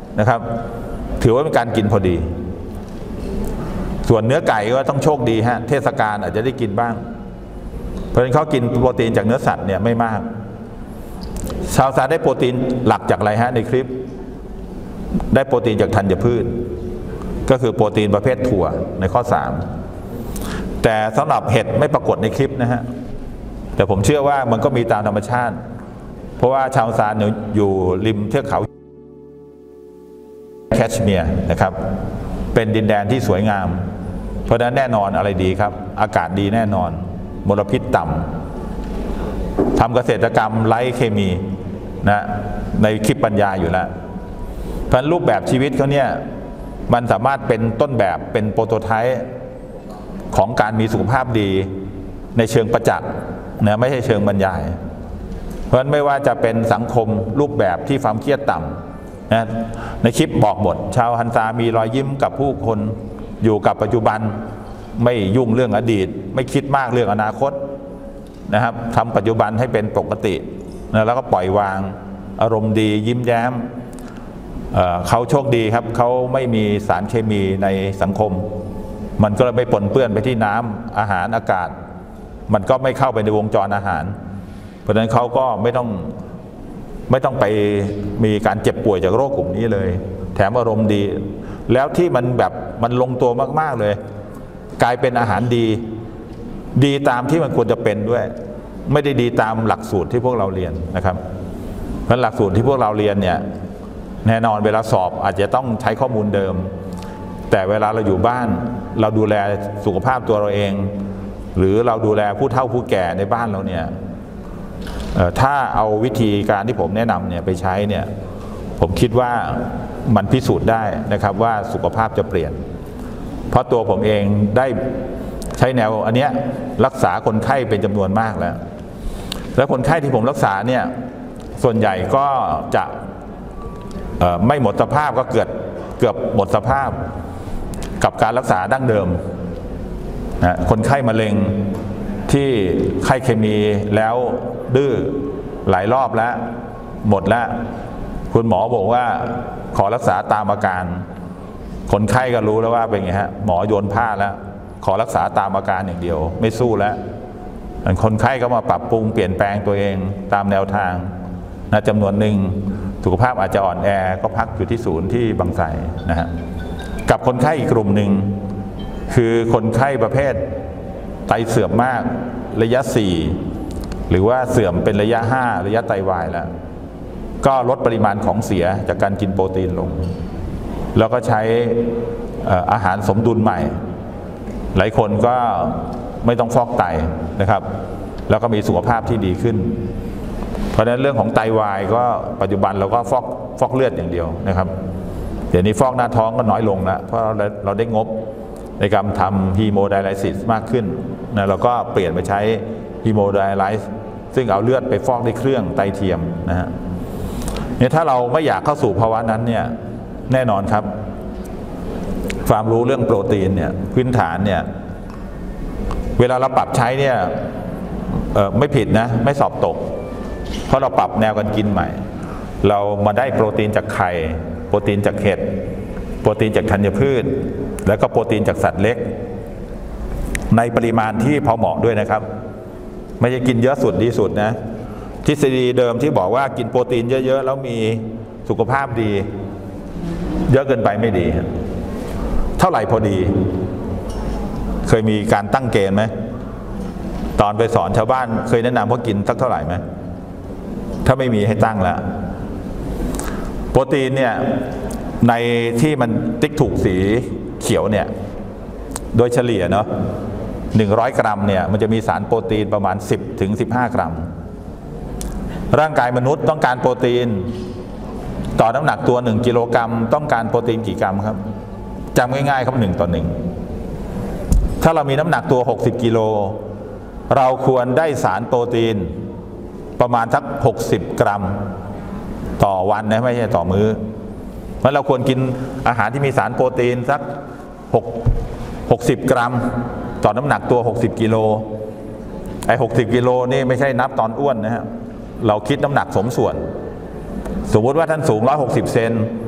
นะครับถือว่าเป็นการกินพอดีส่วนเนื้อไก่ก็ต้องโชคดีฮะเทศกาลอาจจะได้กินบ้างเพราะฉะนั้นเขากินโปรตีนจากเนื้อสัตว์เนี่ยไม่มากชาวซาได้โปรตีนหลักจากอะไรฮะในคลิปได้โปรตีนจากธัญพืชก็คือโปรตีนประเภทถั่วในข้อสามแต่สำหรับเห็ดไม่ปรากฏในคลิปนะฮะแต่ผมเชื่อว่ามันก็มีตามธรรมชาติเพราะว่าชาวซาอยู่ริมเทือกเขาแคชเมียร์นะครับเป็นดินแดนที่สวยงามเพราะฉะนั้นแน่นอนอะไรดีครับอากาศดีแน่นอนมลพิษต่ำทำเกษตรกรรมไร้เคมีนะในคลิปบรรยายอยู่แล้วเพราะฉะนั้นรูปแบบชีวิตเขาเนี่ยมันสามารถเป็นต้นแบบเป็นโปรโตไทป์ของการมีสุขภาพดีในเชิงประจักษ์นะไม่ใช่เชิงบรรยายเพราะฉะนั้นไม่ว่าจะเป็นสังคมรูปแบบที่ความเครียดต่ำนะในคลิปบอกหมดชาวฮันซามีรอยยิ้มกับผู้คนอยู่กับปัจจุบันไม่ยุ่งเรื่องอดีตไม่คิดมากเรื่องอนาคตนะครับทำปัจจุบันให้เป็นปกตินะแล้วก็ปล่อยวางอารมณ์ดียิ้มแย้ม เอ่อเขาโชคดีครับเขาไม่มีสารเคมีในสังคมมันก็ไม่ปนเปื้อนไปที่น้ำอาหารอากาศมันก็ไม่เข้าไปในวงจรอาหารเพราะฉะนั้นเขาก็ไม่ต้องไม่ต้องไปมีการเจ็บป่วยจากโรคกลุ่มนี้เลยแถมอารมณ์ดีแล้วที่มันแบบมันลงตัวมากๆเลยกลายเป็นอาหารดีดีตามที่มันควรจะเป็นด้วยไม่ได้ดีตามหลักสูตรที่พวกเราเรียนนะครับเพราะหลักสูตรที่พวกเราเรียนเนี่ยแน่นอนเวลาสอบอาจจะต้องใช้ข้อมูลเดิมแต่เวลาเราอยู่บ้านเราดูแลสุขภาพตัวเราเองหรือเราดูแลผู้เฒ่าผู้แก่ในบ้านเราเนี่ยถ้าเอาวิธีการที่ผมแนะนำเนี่ยไปใช้เนี่ยผมคิดว่ามันพิสูจน์ได้นะครับว่าสุขภาพจะเปลี่ยนเพราะตัวผมเองได้ใช้แนวอันเนี้ยรักษาคนไข้เป็นจำนวนมากแล้วแล้วคนไข้ที่ผมรักษาเนี่ยส่วนใหญ่ก็จะไม่หมดสภาพก็เกือบเกือบหมดสภาพกับการรักษาดั้งเดิมนะคนไข้มะเร็งที่ไข้เคมีแล้วดื้อหลายรอบแล้วหมดแล้วคุณหมอบอกว่าขอรักษาตามอาการคนไข้ก็รู้แล้วว่าเป็นไงฮะหมอโยนผ้าแล้วขอรักษาตามอาการอย่างเดียวไม่สู้แล้วคนไข้ก็มาปรับปรุงเปลี่ยนแปลงตัวเองตามแนวทางนะจำนวนหนึ่งสุขภาพอาจจะอ่อนแอก็พักอยู่ที่ศูนย์ที่บางไทรนะฮะกับคนไข้อีกกลุ่มหนึ่งคือคนไข้ประเภทไตเสื่อมมากระยะสี่หรือว่าเสื่อมเป็นระยะห้าระยะไตวายแล้วก็ลดปริมาณของเสียจากการกินโปรตีนลงแล้วก็ใช้อาหารสมดุลใหม่หลายคนก็ไม่ต้องฟอกไตนะครับแล้วก็มีสุขภาพที่ดีขึ้นเพราะฉะนั้นเรื่องของไตวายก็ปัจจุบันเราก็ฟอกฟอกเลือดอย่างเดียวนะครับเดี๋ยวนี้ฟอกหน้าท้องก็น้อยลงแล้วเพราะเราเราได้งบในการทำฮีโมไดไลซิสมากขึ้นนะเราก็เปลี่ยนไปใช้ฮีโมไดไลซ์ซึ่งเอาเลือดไปฟอกด้วยเครื่องไตเทียมนะฮะเนี่ยถ้าเราไม่อยากเข้าสู่ภาวะนั้นเนี่ยแน่นอนครับความรู้เรื่องโปรตีนเนี่ยพื้นฐานเนี่ยเวลาเราปรับใช้เนี่ยไม่ผิดนะไม่สอบตกเพราะเราปรับแนวการกินใหม่เรามาได้โปรตีนจากไข่โปรตีนจากเห็ดโปรตีนจากธัญพืชแล้วก็โปรตีนจากสัตว์เล็กในปริมาณที่พอเหมาะด้วยนะครับไม่ใช่กินเยอะสุดดีสุดนะทฤษฎีเดิมที่บอกว่ากินโปรตีนเยอะๆแล้วมีสุขภาพดีเยอะเกินไปไม่ดีเท่าไหร่พอดีเคยมีการตั้งเกณฑ์ไหมตอนไปสอนชาวบ้านเคยแนะนำว่ากินสักเท่าไหร่ไหมถ้าไม่มีให้ตั้งแล้วโปรตีนเนี่ยในที่มันติ๊กถูกสีเขียวเนี่ยโดยเฉลี่ยเนาะหนึ่งร้อยกรัมเนี่ยมันจะมีสารโปรตีนประมาณสิบถึงสิบห้ากรัมร่างกายมนุษย์ต้องการโปรตีนต่อน้ำหนักตัวหนึ่งกิโลกรัมต้องการโปรตีนกี่กรัมครับจำง่ายๆครับหนึ่งต่อหนึ่งถ้าเรามีน้ำหนักตัวหกสิบกิโลเราควรได้สารโปรตีนประมาณสักหกสิบกรัมต่อวันนะไม่ใช่ต่อมื้อเพราะเราควรกินอาหารที่มีสารโปรตีนสักหกสิบกรัมต่อน้ำหนักตัวหกสิบกิโลไอ้หกสิบกิโลนี่ไม่ใช่นับตอนอ้วนนะฮะเราคิดน้ำหนักสมส่วนสมมติว่าท่านสูงหนึ่งร้อยหกสิบเซน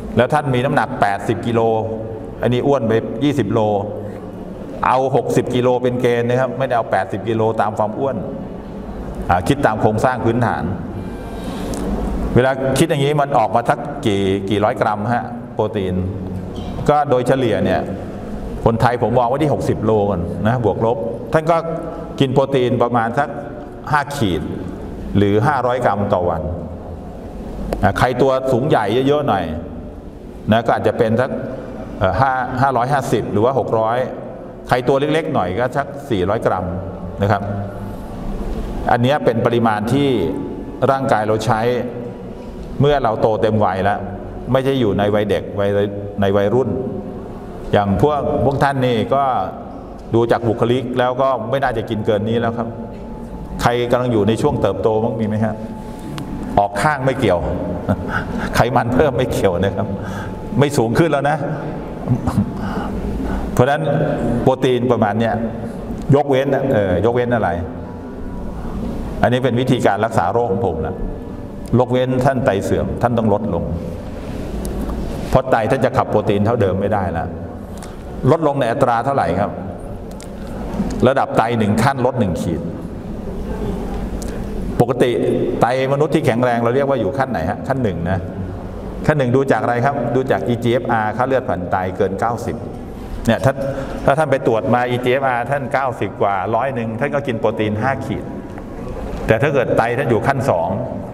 แล้วท่านมีน้ำหนักแปดสิบกิโลอันนี้อ้วนไปยี่สิบโลเอาหกสิบกิโลเป็นเกณฑ์นะครับไม่ได้เอาแปดสิบกิโลตามความอ้วนคิดตามโครงสร้างพื้นฐานเวลาคิดอย่างนี้มันออกมาทักกี่กี่ร้อยกรัมฮะโปรตีนก็โดยเฉลี่ยเนี่ยคนไทยผมมองไว้ที่หกสิบโลกันนะบวกลบท่านก็กินโปรตีนประมาณสักห้าขีดหรือห้าร้อยกรัมต่อวันใครตัวสูงใหญ่เยอะๆหน่อยนะก็อาจจะเป็นสักห้าห้าร้อยห้าสิบหรือว่าหกร้อยใครตัวเล็กๆหน่อยก็สักสี่ร้อยกรัมนะครับอันนี้เป็นปริมาณที่ร่างกายเราใช้เมื่อเราโตเต็มวัยแล้วไม่ใช่อยู่ในวัยเด็กวัยในวัยรุ่นอย่างพวกพวกท่านนี่ก็ดูจากบุคลิกแล้วก็ไม่น่าจะกินเกินนี้แล้วครับใครกำลังอยู่ในช่วงเติบโตมั้งมีไหมครับออกข้างไม่เกี่ยวไขมันเพิ่มไม่เกี่ยวนะครับไม่สูงขึ้นแล้วนะเพราะฉะนั้นโปรตีนประมาณเนี้ยยกเว้นเออยกเว้นอะไรอันนี้เป็นวิธีการรักษาโรคของผมนะยกเว้นท่านไตเสื่อมท่านต้องลดลงเพราะไตท่านจะขับโปรตีนเท่าเดิมไม่ได้แล้วลดลงในอัตราเท่าไหร่ครับระดับไตหนึ่งขั้นลดหนึ่งขีดปกติไตมนุษย์ที่แข็งแรงเราเรียกว่าอยู่ขั้นไหนฮะขั้นหนึ่งนะขั้นหนึ่งดูจากอะไรครับดูจาก อี จี เอฟ อาร์ ค่าเลือดผ่านไตเกินเก้าสิบเนี่ยถ้าถ้าท่านไปตรวจมา อี จี เอฟ อาร์ ท่านเก้าสิบกว่าร้อยหนึ่งท่านก็กินโปรตีนห้าขีดแต่ถ้าเกิดไตท่านอยู่ขั้นสอง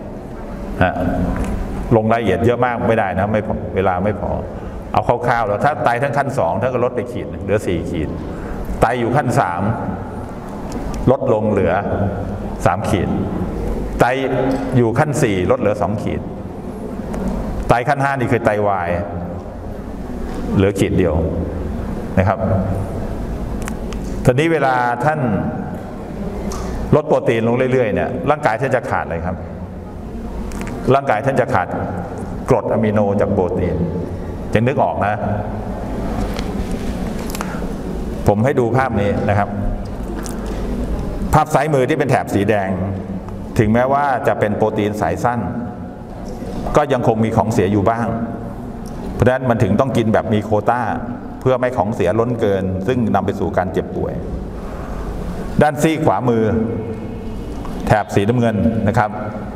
ลงรายละเอียดเยอะมากไม่ได้นะไม่เวลาไม่พอเอาคร่าวๆแล้วถ้าไตท่านขั้นสองท่านก็ลดไปขีดเหลือสี่ขีดไตอยู่ขั้นสามลดลงเหลือสามขีดไตอยู่ขั้นสี่ลดเหลือสองขีดไตขั้นห้านี่คือไตวายเหลือขีดเดียวนะครับทีนี้เวลาท่านลดโปรตีนลงเรื่อยๆเนี่ยร่างกายท่านจะขาดอะไรครับร่างกายท่านจะขาดกรดอะมิโนจากโปรตีนจะนึกออกนะผมให้ดูภาพนี้นะครับภาพซ้ายมือที่เป็นแถบสีแดงถึงแม้ว่าจะเป็นโปรตีนสายสั้นก็ยังคงมีของเสียอยู่บ้างเพราะฉะนั้นมันถึงต้องกินแบบมีโควต้าเพื่อไม่ของเสียล้นเกินซึ่งนำไปสู่การเจ็บป่วยด้านซีกขวามือแถบสีน้ำเงินนะครับ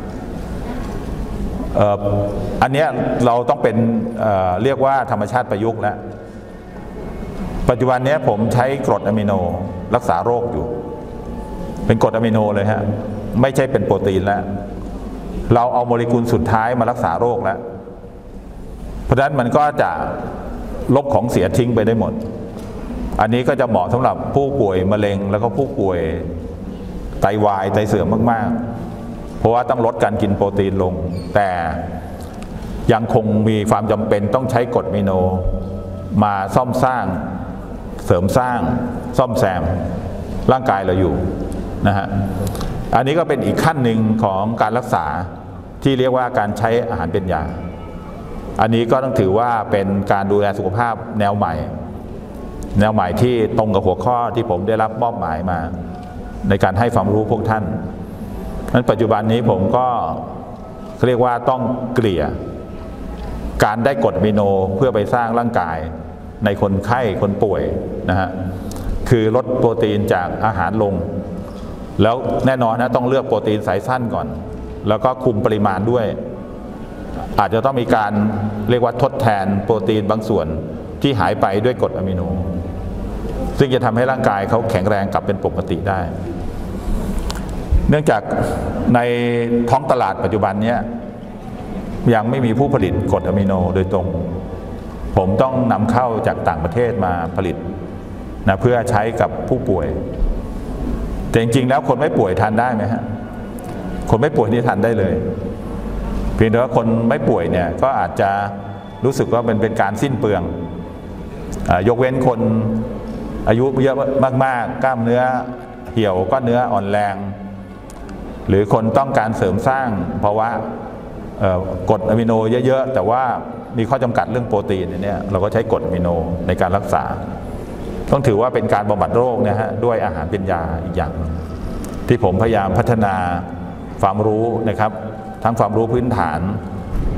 เอ่ออันนี้เราต้องเป็นเอ่อเรียกว่าธรรมชาติประยุกต์แล้วปัจจุบันนี้ผมใช้กรดอะมิโนรักษาโรคอยู่เป็นกรดอะมิโนเลยฮะไม่ใช่เป็นโปรตีนแล้วเราเอาโมเลกุลสุดท้ายมารักษาโรคแล้วเพราะฉะนั้นมันก็จะลบของเสียทิ้งไปได้หมดอันนี้ก็จะเหมาะสำหรับผู้ป่วยมะเร็งแล้วก็ผู้ป่วยไตวายไตเสื่อมมากๆเพราะว่าต้องลดการกินโปรตีนลงแต่ยังคงมีความจำเป็นต้องใช้กรดอะมิโนมาซ่อมสร้างเสริมสร้างซ่อมแซมร่างกายเราอยู่นะฮะอันนี้ก็เป็นอีกขั้นหนึ่งของการรักษาที่เรียกว่าการใช้อาหารเป็นยาอันนี้ก็ต้องถือว่าเป็นการดูแลสุขภาพแนวใหม่แนวใหม่ที่ตรงกับหัวข้อที่ผมได้รับมอบหมายมาในการให้ความรู้พวกท่านนั้นปัจจุบันนี้ผมก็เรียกว่าต้องเกลี่ยการได้กรดอะมิโนเพื่อไปสร้างร่างกายในคนไข้คนป่วยนะฮะคือลดโปรตีนจากอาหารลงแล้วแน่นอนนะต้องเลือกโปรตีนสายสั้นก่อนแล้วก็คุมปริมาณด้วยอาจจะต้องมีการเรียกว่าทดแทนโปรตีนบางส่วนที่หายไปด้วยกรดอะมิโนซึ่งจะทำให้ร่างกายเขาแข็งแรงกลับเป็นปกติได้เนื่องจากในท้องตลาดปัจจุบันนี้ยังไม่มีผู้ผลิตกรดอะมิโนโดยตรงผมต้องนำเข้าจากต่างประเทศมาผลิตนะเพื่อใช้กับผู้ป่วยแต่จริงๆแล้วคนไม่ป่วยทานได้ไหมฮะคนไม่ป่วยนี่ทานได้เลยเพียงแต่ว่าคนไม่ป่วยเนี่ยก็อาจจะรู้สึกว่ามันเป็นการสิ้นเปลืองยกเว้นคนอายุเยอะมากๆกล้ามเนื้อเหี่ยวก็เนื้ออ่อนแรงหรือคนต้องการเสริมสร้างภาวะกรดอะมิโนเยอะๆแต่ว่ามีข้อจำกัดเรื่องโปรตีนเนี่ยเราก็ใช้กรดอะมิโนในการรักษาต้องถือว่าเป็นการบำบัดโรคนะฮะด้วยอาหารเป็นยาอีกอย่างที่ผมพยายามพัฒนาความรู้นะครับทั้งความรู้พื้นฐาน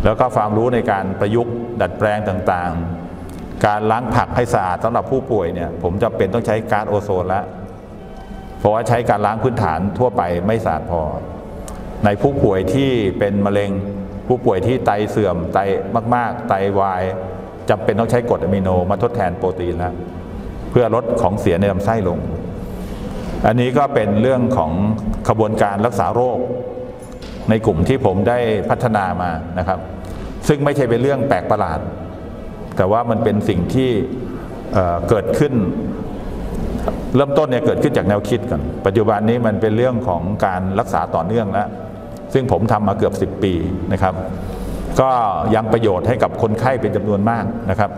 แล้วก็ความรู้ในการประยุกต์ดัดแปลงต่างๆการล้างผักให้สะอาดสำหรับผู้ป่วยเนี่ยผมจำเป็นต้องใช้ก๊าซโอโซนแล้วเพราะว่าใช้การล้างพื้นฐานทั่วไปไม่สะอาดพอในผู้ป่วยที่เป็นมะเร็งผู้ป่วยที่ไตเสื่อมไตมากๆไตวายจำเป็นต้องใช้กรดอะมิโนมาทดแทนโปรตีนแล้วเพื่อลดของเสียในลำไส้ลงอันนี้ก็เป็นเรื่องของขบวนการรักษาโรคในกลุ่มที่ผมได้พัฒนามานะครับซึ่งไม่ใช่เป็นเรื่องแปลกประหลาดแต่ว่ามันเป็นสิ่งที่เอ่อเกิดขึ้นเริ่มต้นเนี่ยเกิดขึ้นจากแนวคิดก่อนปัจจุบันนี้มันเป็นเรื่องของการรักษาต่อเนื่องแล้วซึ่งผมทำมาเกือบสิบปีนะครับก็ยังประโยชน์ให้กับคนไข้เป็นจำนวนมากนะครับ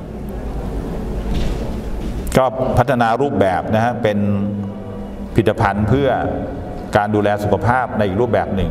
ก็พัฒนารูปแบบนะฮะเป็นผลิตภัณฑ์เพื่อการดูแลสุขภาพในอีกรูปแบบหนึ่ง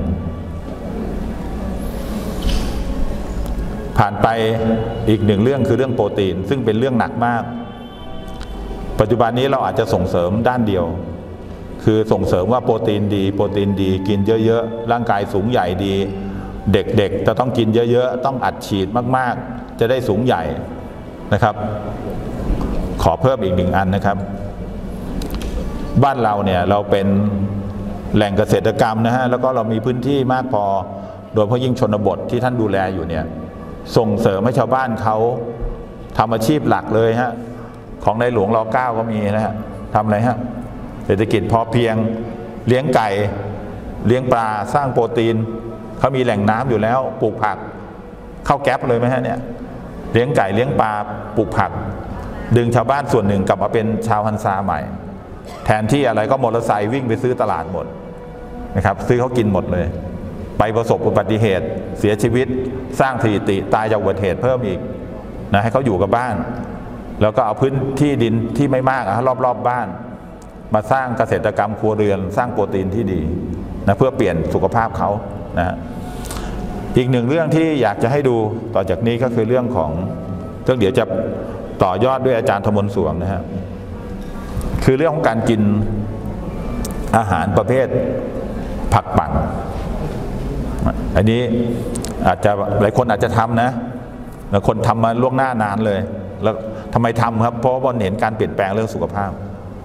ผ่านไปอีกหนึ่งเรื่องคือเรื่องโปรตีนซึ่งเป็นเรื่องหนักมากปัจจุบันนี้เราอาจจะส่งเสริมด้านเดียวคือส่งเสริมว่าโปรตีนดีโปรตีนดีกินเยอะๆร่างกายสูงใหญ่ดีเด็กๆจะต้องกินเยอะๆต้องอัดฉีดมากๆจะได้สูงใหญ่นะครับขอเพิ่มอีกหนึ่งอันนะครับบ้านเราเนี่ยเราเป็นแหล่งเกษตรกรรมนะฮะแล้วก็เรามีพื้นที่มากพอโดยเฉพาะยิ่งชนบทที่ท่านดูแลอยู่เนี่ยส่งเสริมให้ชาวบ้านเขาทำอาชีพหลักเลยฮะของในหลวงรอเก้าก็มีนะฮะทำอะไรฮะเศรษฐกิจพอเพียงเลี้ยงไก่เลี้ยงปลาสร้างโปรตีนเขามีแหล่งน้ำอยู่แล้วปลูกผักเข้าแก๊ปเลยไหมฮะเนี่ยเลี้ยงไก่เลี้ยงปลาปลูกผักดึงชาวบ้านส่วนหนึ่งกลับมาเป็นชาวฮันซาใหม่แทนที่อะไรก็มอเตอร์ไซค์วิ่งไปซื้อตลาดหมดนะครับซื้อเขากินหมดเลยไปประสบอุบัติเหตุเสียชีวิตสร้างสถิติตายจากอุบัติเหตุเพิ่มอีกนะให้เขาอยู่กับบ้านแล้วก็เอาพื้นที่ดินที่ไม่มากรอบๆ บ, บ้านมาสร้างเกษตรกรรมครัวเรือนสร้างโปรตีนที่ดีนะเพื่อเปลี่ยนสุขภาพเขานะอีกหนึ่งเรื่องที่อยากจะให้ดูต่อจากนี้ก็คือเรื่องของเรื่องเดี๋ยวจะต่อยอดด้วยอาจารย์ธมลสวงนะฮะคือเรื่องของการกินอาหารประเภทผักปั่นอันนี้อาจจะหลายคนอาจจะทำนะหลายคนทำมาล่วงหน้านานเลยแล้วทำไมทำครับเพราะว่าเห็นการเปลี่ยนแปลงเรื่องสุขภาพ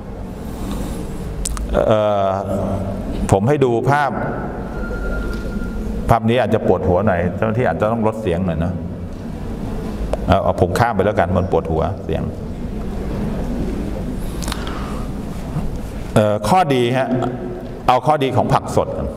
ผมให้ดูภาพภาพนี้อาจจะปวดหัวหน่อยเจ้าหน้าที่อาจจะต้องลดเสียงหน่อยนะเอาผมข้ามไปแล้วกันมันปวดหัวเสียงข้อดีฮะเอาข้อดีของผักสดกัน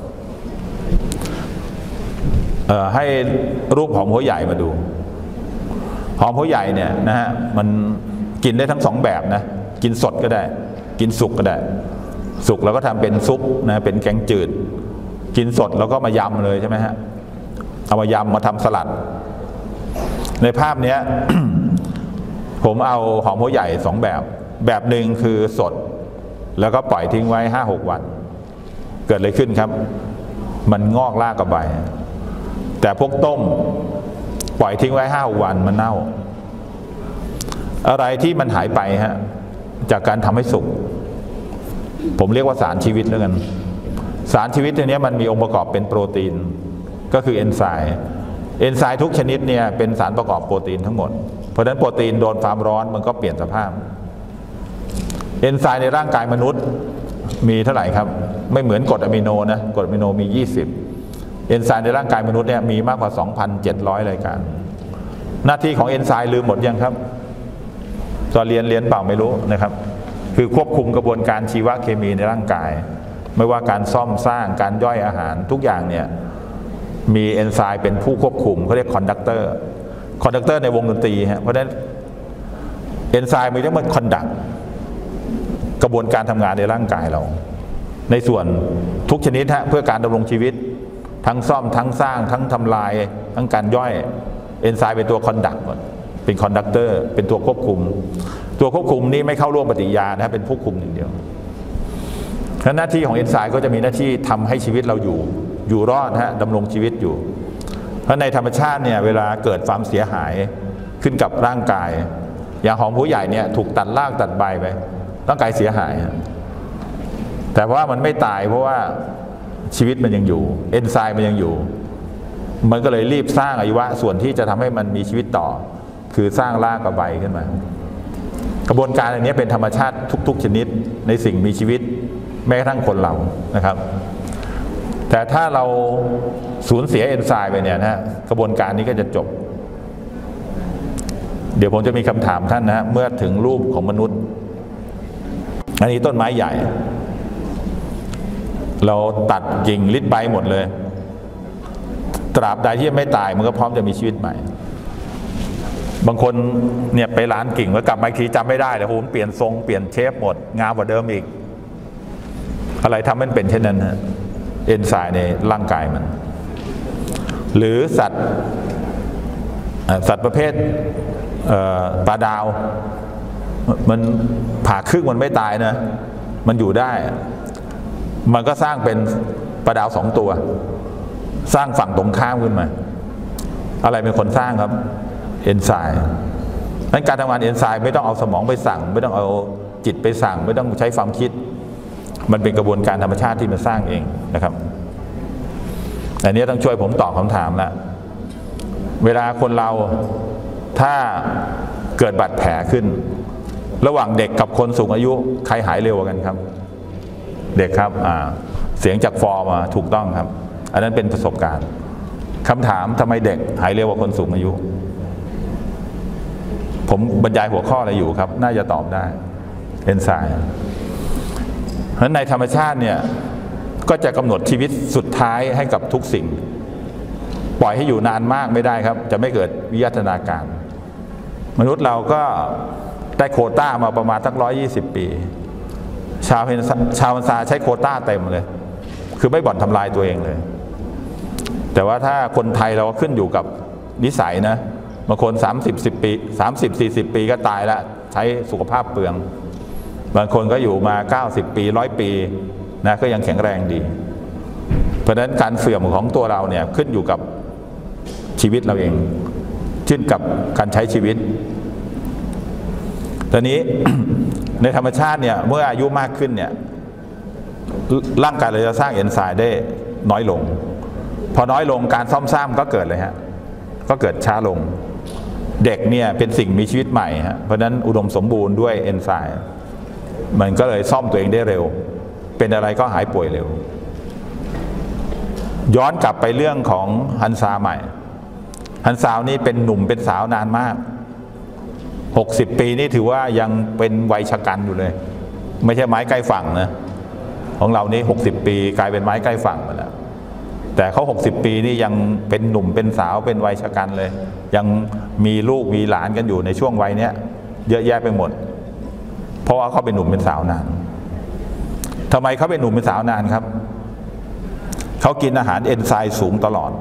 ให้รูปหอมหัวใหญ่มาดูหอมหัวใหญ่เนี่ยนะฮะมันกินได้ทั้งสองแบบนะกินสดก็ได้กินสุกก็ได้สุกแล้วก็ทำเป็นซุปนะเป็นแกงจืดกินสดแล้วก็มายำเลยใช่ไหมฮะเอามายำมาทำสลัดในภาพนี้ ผมเอาหอมหัวใหญ่สองแบบแบบหนึ่งคือสดแล้วก็ปล่อยทิ้งไว้ห้าหกวันเกิดอะไรขึ้นครับมันงอกรากกับใบแต่พวกต้มปล่อยทิ้งไว้ห้าหกวันมันเน่าอะไรที่มันหายไปฮะจากการทำให้สุกผมเรียกว่าสารชีวิตแล้วกันสารชีวิตตัวนี้มันมีองค์ประกอบเป็นโปรตีนก็คือเอนไซม์เอนไซม์ทุกชนิดเนี่ยเป็นสารประกอบโปรตีนทั้งหมดเพราะฉะนั้นโปรตีนโดนความร้อนมันก็เปลี่ยนสภาพเอนไซม์ในร่างกายมนุษย์มีเท่าไหร่ครับไม่เหมือนกรดอะมิโนนะกรดอะมิโนมียี่สิบเอนไซม์ในร่างกายมนุษย์เนี่ยมีมากกว่า สองพันเจ็ดร้อย รายการหน้าที่ของเอนไซม์ลืมหมดยังครับตอนเรียนเรียนเปล่าไม่รู้นะครับคือควบคุมกระบวนการชีวเคมีในร่างกายไม่ว่าการซ่อมสร้างการย่อยอาหารทุกอย่างเนี่ยมีเอนไซม์เป็นผู้ควบคุมเขาเรียกคอนดักเตอร์คอนดักเตอร์ในวงดนตรีฮะเพราะฉะนั้นเอนไซม์มีทั้งหมดคอนดักกระบวนการทำงานในร่างกายเราในส่วนทุกชนิดฮะเพื่อการดำรงชีวิตทั้งซ่อมทั้งสร้างทั้งทำลายทั้งการย่อยเอนไซม์เป็นตัวคอนดักเป็นคอนดักเตอร์เป็นตัวควบคุมตัวควบคุมนี้ไม่เข้าร่วมปฏิกิริยานะเป็นผู้คุมอย่างเดียวหน้าที่ของเอนไซม์ก็จะมีหน้าที่ทำให้ชีวิตเราอยู่อยู่รอดฮะดำรงชีวิตอยู่เพราะในธรรมชาติเนี่ยเวลาเกิดความเสียหายขึ้นกับร่างกายอย่างหอมหัวใหญ่เนี่ยถูกตัดรากตัดใบไปร่างกายเสียหายแต่ว่ามันไม่ตายเพราะว่าชีวิตมันยังอยู่เอนไซม์มันยังอยู่มันก็เลยรีบสร้างอวัยวะส่วนที่จะทำให้มันมีชีวิตต่อคือสร้างรากกับใบขึ้นมากระบวนการอันนี้เป็นธรรมชาติทุกๆชนิดในสิ่งมีชีวิตแม้กระทั่งคนเรานะครับแต่ถ้าเราสูญเสียเอนไซม์ไปเนี่ยนะกระบวนการนี้ก็จะจบเดี๋ยวผมจะมีคำถามท่านนะเมื่อถึงรูปของมนุษย์อันนี้ต้นไม้ใหญ่เราตัดกิ่งลิดใบหมดเลยตราบใดที่ไม่ตายมันก็พร้อมจะมีชีวิตใหม่บางคนเนี่ยไปร้านกิ่งแล้วกลับมาอีกทีจำไม่ได้เลยผมเปลี่ยนทรงเปลี่ยนเชฟหมดงามกว่าเดิมอีกอะไรทำให้มันเป็นเช่นนั้นฮะเอนไซม์ในร่างกายมันหรือสัตว์สัตว์ประเภทปลาดาวมันผ่าครึ่งมันไม่ตายนะมันอยู่ได้มันก็สร้างเป็นปลาดาวสองตัวสร้างฝั่งตรงข้ามขึ้นมาอะไรเป็นคนสร้างครับเอนไซม์นั้นการทำงานเอนไซม์ไม่ต้องเอาสมองไปสั่งไม่ต้องเอาจิตไปสั่งไม่ต้องใช้ความคิดมันเป็นกระบวนการธรรมชาติที่มันสร้างเองนะครับอันนี้ต้องช่วยผมตอบคำถามละเวลาคนเราถ้าเกิดบาดแผลขึ้นระหว่างเด็กกับคนสูงอายุใครหายเร็วกันครับเด็กครับอ่าเสียงจากฟอร์มาถูกต้องครับอันนั้นเป็นประสบการณ์คำถามทำไมเด็กหายเร็วกว่าคนสูงอายุผมบรรยายหัวข้ออะไรอยู่ครับน่าจะตอบได้เอนไซม์เพราะฉะนั้นในธรรมชาติเนี่ยก็จะกำหนดชีวิตสุดท้ายให้กับทุกสิ่งปล่อยให้อยู่นานมากไม่ได้ครับจะไม่เกิดวิวัฒนาการมนุษย์เราก็ได้โควต้ามาประมาณสักร้อยยี่สิบปีชาวเฮนชาวฮันซาใช้โควต้าเต็มเลยคือไม่บ่อนทำลายตัวเองเลยแต่ว่าถ้าคนไทยเราขึ้นอยู่กับนิสัยนะบางคนสามสิบ สิบปีสามสิบ สี่สิบปีก็ตายแล้วใช้สุขภาพเปลืองบางคนก็อยู่มาเก้าสิบปีร้อยปีนะก็ยังแข็งแรงดีเพราะฉะนั้นการเสื่อมของตัวเราเนี่ยขึ้นอยู่กับชีวิตเราเองขึ้นกับการใช้ชีวิตตอนนี้ ในธรรมชาติเนี่ยเมื่ออายุมากขึ้นเนี่ยร่างกายเราจะสร้างเอนไซม์ได้น้อยลงพอน้อยลงการซ่อมสร้างก็เกิดเลยฮะก็เกิดช้าลงเด็กเนี่ยเป็นสิ่งมีชีวิตใหม่ฮะเพราะฉะนั้นอุดมสมบูรณ์ด้วยเอนไซม์มันก็เลยซ่อมตัวเองได้เร็วเป็นอะไรก็หายป่วยเร็วย้อนกลับไปเรื่องของฮันซาใหม่ฮันซานี่เป็นหนุ่มเป็นสาวนานมากหกสิบปีนี่ถือว่ายังเป็นวัยชะกันอยู่เลยไม่ใช่ไม้ใกล้ฝั่งนะของเรานี่หกสิบปีกลายเป็นไม้ใกล้ฝั่งไปแล้วแต่เขาหกสิบปีนี่ยังเป็นหนุ่มเป็นสาวเป็นวัยชะกันเลยยังมีลูกมีหลานกันอยู่ในช่วงวัยเนี้ยเยอะแยะไปหมดเพราะว่าเขาเป็นหนุ่มเป็นสาวนานทำไมเขาเป็นหนุ่มเป็นสาวนานครับเขากินอาหารเอนไซม์สูงตลอด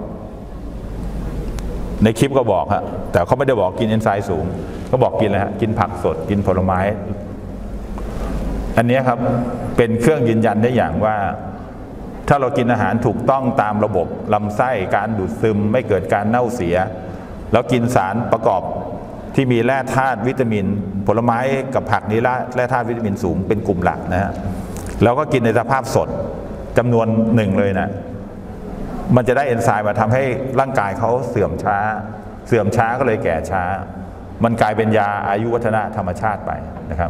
ในคลิปก็บอกฮะแต่เขาไม่ได้บอกกินเอนไซม์สูงก็บอกกินอะไรฮะกินผักสดกินผลไม้อันนี้ครับเป็นเครื่องยืนยันได้อย่างว่าถ้าเรากินอาหารถูกต้องตามระบบลำไส้การดูดซึมไม่เกิดการเน่าเสียแล้วกินสารประกอบที่มีแร่ธาตุวิตามินผลไม้กับผักนี้แร่ธาตุวิตามินสูงเป็นกลุ่มหลักนะฮะแล้วก็กินในสภาพสดจำนวนหนึ่งเลยนะมันจะได้เอนไซม์มาทำให้ร่างกายเขาเสื่อมช้าเสื่อมช้าก็เลยแก่ช้ามันกลายเป็นยาอายุวัฒนะธรรมชาติไปนะครับ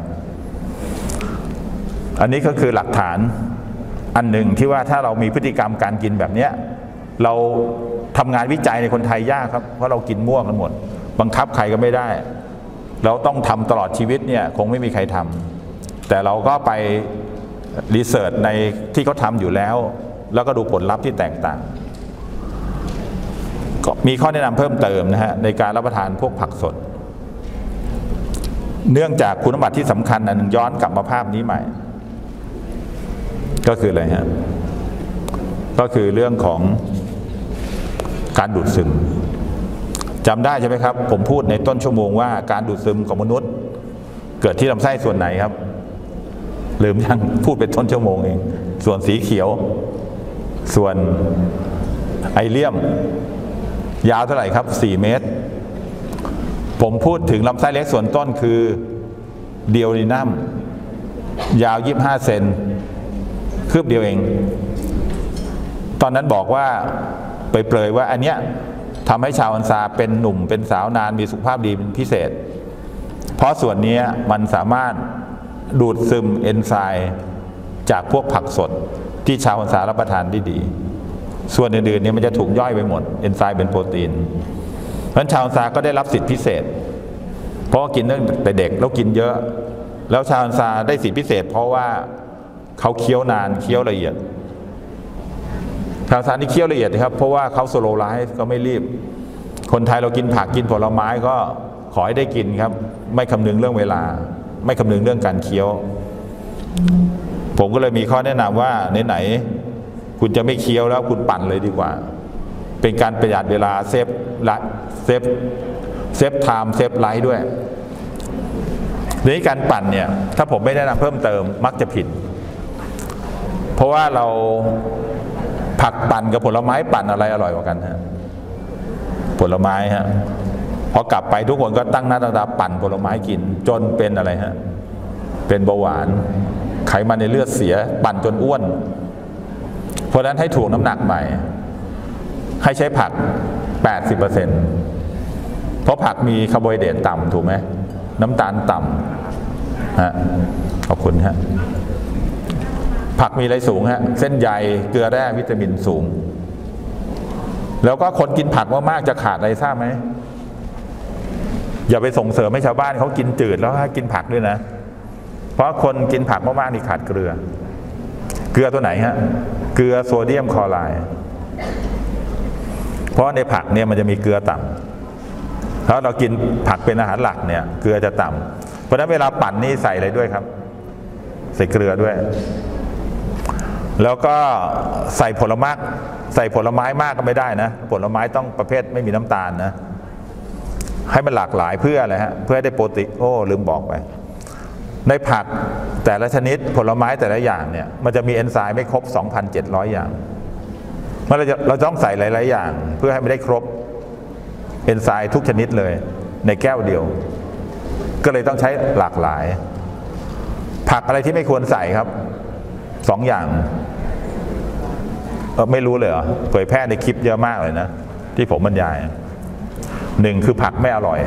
อันนี้ก็คือหลักฐานอันหนึ่งที่ว่าถ้าเรามีพฤติกรรมการกินแบบนี้เราทำงานวิจัยในคนไทยยากครับเพราะเรากินมั่วกันหมดบังคับใครก็ไม่ได้เราต้องทำตลอดชีวิตเนี่ยคงไม่มีใครทำแต่เราก็ไปรีเสิร์ชในที่เขาทำอยู่แล้วแล้วก็ดูผลลัพธ์ที่แตกต่างก็มีข้อแนะนำเพิ่มเติมนะฮะในการรับประทานพวกผักสดเนื่องจากคุณสมบัติที่สำคัญอันหนึ่งย้อนกลับมาภาพนี้ใหม่ก็คืออะไรฮะก็คือเรื่องของการดูดซึมจำได้ใช่ไหมครับผมพูดในต้นชั่วโมงว่าการดูดซึมของมนุษย์เกิดที่ลำไส้ส่วนไหนครับลืมยังพูดเป็นต้นชั่วโมงเองส่วนสีเขียวส่วนไอเลียมยาวเท่าไหร่ครับสี่เมตรผมพูดถึงลำไส้เล็กส่วนต้นคือเดียวนีนัมยาวยี่สิบห้าเซนคืบเดียวเองตอนนั้นบอกว่าเปรยๆว่าอันเนี้ยทำให้ชาวอันซาเป็นหนุ่มเป็นสาวนานมีสุขภาพดีเป็นพิเศษเพราะส่วนนี้มันสามารถดูดซึมเอนไซม์จากพวกผักสดที่ชาวอันซารับประทานได้ดีส่วนอื่นๆเนี่ยมันจะถูกย่อยไปหมดเอนไซม์เป็นโปรตีนเพราะฉะนั้นชาวอันซาก็ได้รับสิทธิพิเศษเพราะว่ากินตั้งแต่เด็กแล้วกินเยอะแล้วชาวอันซาได้สิทธิพิเศษเพราะว่าเขาเคี้ยวนานเคี้ยวละเอียดชาวอันซาที่เคี้ยวละเอียดครับเพราะว่าเขาสโลว์ไลฟ์ก็ไม่รีบคนไทยเรากินผักกินผลไม้ก็ขอให้ได้กินครับไม่คำนึงเรื่องเวลาไม่คำนึงเรื่องการเคี้ยวผมก็เลยมีข้อแนะนำว่าไหนๆคุณจะไม่เคี้ยวแล้วคุณปั่นเลยดีกว่าเป็นการประหยัดเวลาเซฟละเซฟเซฟไทม์เซฟไลฟ์ด้วยทีนี้การปั่นเนี่ยถ้าผมไม่แนะนำเพิ่มเติมมักจะผิดเพราะว่าเราผักปั่นกับผลไม้ปั่นอะไรอร่อยกว่ากันฮะผลไม้ฮะพอกลับไปทุกคนก็ตั้งหน้าตั้งตาปั่นผลไม้กินจนเป็นอะไรฮะเป็นเบาหวานไขมันในเลือดเสียปั่นจนอ้วนเพราะฉะนั้นให้ถ่วงน้ำหนักใหม่ให้ใช้ผัก แปดสิบเปอร์เซ็นต์ เพราะผักมีคาร์โบไฮเดรตต่ำถูกไหมน้ำตาลต่ำฮะขอบคุณฮะผักมีอะไรสูงฮะเส้นใยเกลือแร่วิตามินสูงแล้วก็คนกินผักมากๆจะขาดอะไรทราบไหมอย่าไปส่งเสริมให้ชาวบ้านเขากินจืดแล้วให้กินผักด้วยนะเพราะคนกินผักมากๆนี่ขาดเกลือเกลือตัวไหนฮะเกลือโซเดียมคลอไรด์เพราะในผักเนี่ยมันจะมีเกลือต่ำแล้วเรากินผักเป็นอาหารหลักเนี่ยเกลือจะต่ำเพราะฉะนั้นเวลาปั่นนี่ใส่อะไรด้วยครับใส่เกลือด้วยแล้วก็ใส่ผลไม้ใส่ผลไม้มากก็ไม่ได้นะผลไม้ต้องประเภทไม่มีน้ำตาลนะให้มันหลากหลายเพื่ออะไรฮะเพื่อให้ได้โปรตีนโอ้ลืมบอกไปในผักแต่ละชนิดผลไม้แต่ละอย่างเนี่ยมันจะมีเอนไซม์ไม่ครบ สองพันเจ็ดร้อย อย่างเราจะเราต้องใส่หลายๆอย่างเพื่อให้ไม่ได้ครบเอนไซม์ทุกชนิดเลยในแก้วเดียวก็เลยต้องใช้หลากหลายผักอะไรที่ไม่ควรใส่ครับสองอย่างเออไม่รู้เลยเหรอเผยแพร่ในคลิปเยอะมากเลยนะที่ผมบรรยายหนึ่งคือผักไม่อร่อย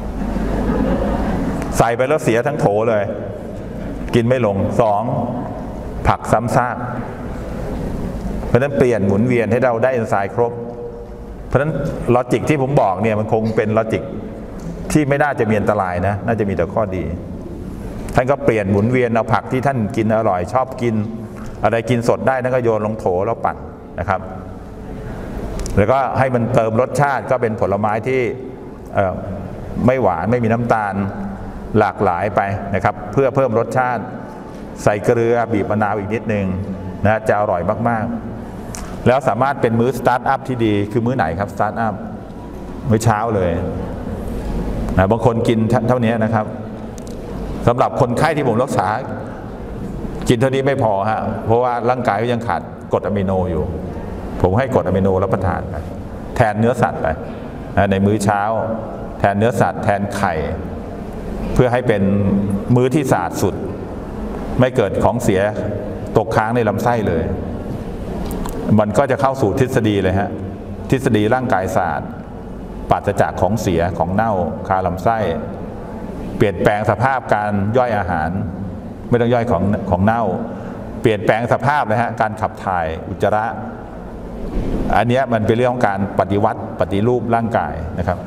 ใส่ไปแล้วเสียทั้งโถเลยกินไม่ลงสองผักซ้ำซากเพราะฉะนั้นเปลี่ยนหมุนเวียนให้เราได้เอนไซม์ครบเพราะฉะนั้นลอจิกที่ผมบอกเนี่ยมันคงเป็นลอจิกที่ไม่น่าจะมีอันตรายนะน่าจะมีแต่ข้อดีท่านก็เปลี่ยนหมุนเวียนเอาผักที่ท่านกินอร่อยชอบกินอะไรกินสดได้นั่นก็โยนลงโถแล้วปั่นนะครับแล้วก็ให้มันเติมรสชาติก็เป็นผลไม้ที่ไม่หวานไม่มีน้ำตาลหลากหลายไปนะครับเพื่อเพิ่มรสชาติใส่เกลือบีบมะนาวอีกนิดนึงนะจะอร่อยมากๆแล้วสามารถเป็นมื้อสตาร์ทอัพที่ดีคือมื้อไหนครับสตาร์ทอัพมื้อเช้าเลยนะบางคนกินเท่านี้นะครับสำหรับคนไข้ที่ผมรักษากินเท่านี้ไม่พอฮะเพราะว่าร่างกายก็ยังขาดกรดอะมิโนอยู่ผมให้กรดอะมิโนรับประทานไปแทนเนื้อสัตว์ไปในมื้อเช้าแทนเนื้อสัตว์แทนไข่เพื่อให้เป็นมื้อที่สะอาดสุดไม่เกิดของเสียตกค้างในลำไส้เลยมันก็จะเข้าสู่ทฤษฎีเลยฮะทฤษฎีร่างกายสะอาดปราศจากของเสียของเน่าคาลำไส้เปลี่ยนแปลงสภาพการย่อยอาหารไม่ต้องย่อยของของเน่าเปลี่ยนแปลงสภาพนะฮะการขับถ่ายอุจจาระอันนี้มันเป็นเรื่องของการปฏิวัติปฏิรูปร่างกายนะครับ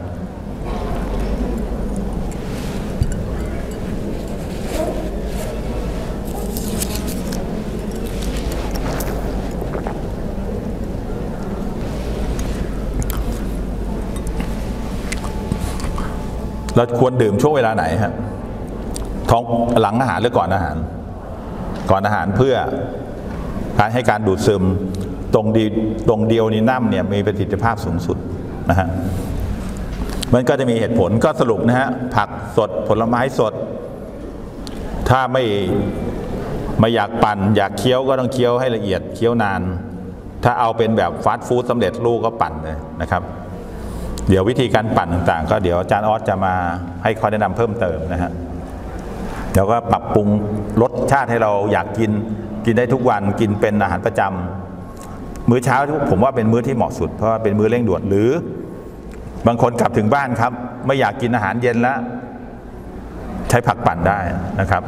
เราควรดื่มช่วงเวลาไหนฮะท้องหลังอาหารหรือก่อนอาหารก่อนอาหารเพื่อการให้การดูดซึมตรงดีตรงเดียวนี้น้ำเนี่ยมีประสิทธิภาพสูงสุดนะฮะมันก็จะมีเหตุผลก็สรุปนะฮะผักสดผลไม้สดถ้าไม่ไม่อยากปั่นอยากเคี้ยวก็ต้องเคี้ยวให้ละเอียดเคี้ยวนานถ้าเอาเป็นแบบฟาสต์ฟู้ดสำเร็จรูปก็ปั่นเลยนะครับเดี๋ยววิธีการปั่นต่างๆก็เดี๋ยวอาจารย์ออสจะมาให้ข้อแนะนำเพิ่มเติมนะฮะเดี๋ยวก็ปรับปรุงรสชาติให้เราอยากกินกินได้ทุกวันกินเป็นอาหารประจมื้อเช้าผมว่าเป็นมื้อที่เหมาะสุดเพราะว่าเป็นมื้อเร่งด่วนหรือบางคนกลับถึงบ้านครับไม่อยากกินอาหารเย็นแล้วใช้ผักปั่นได้นะครับ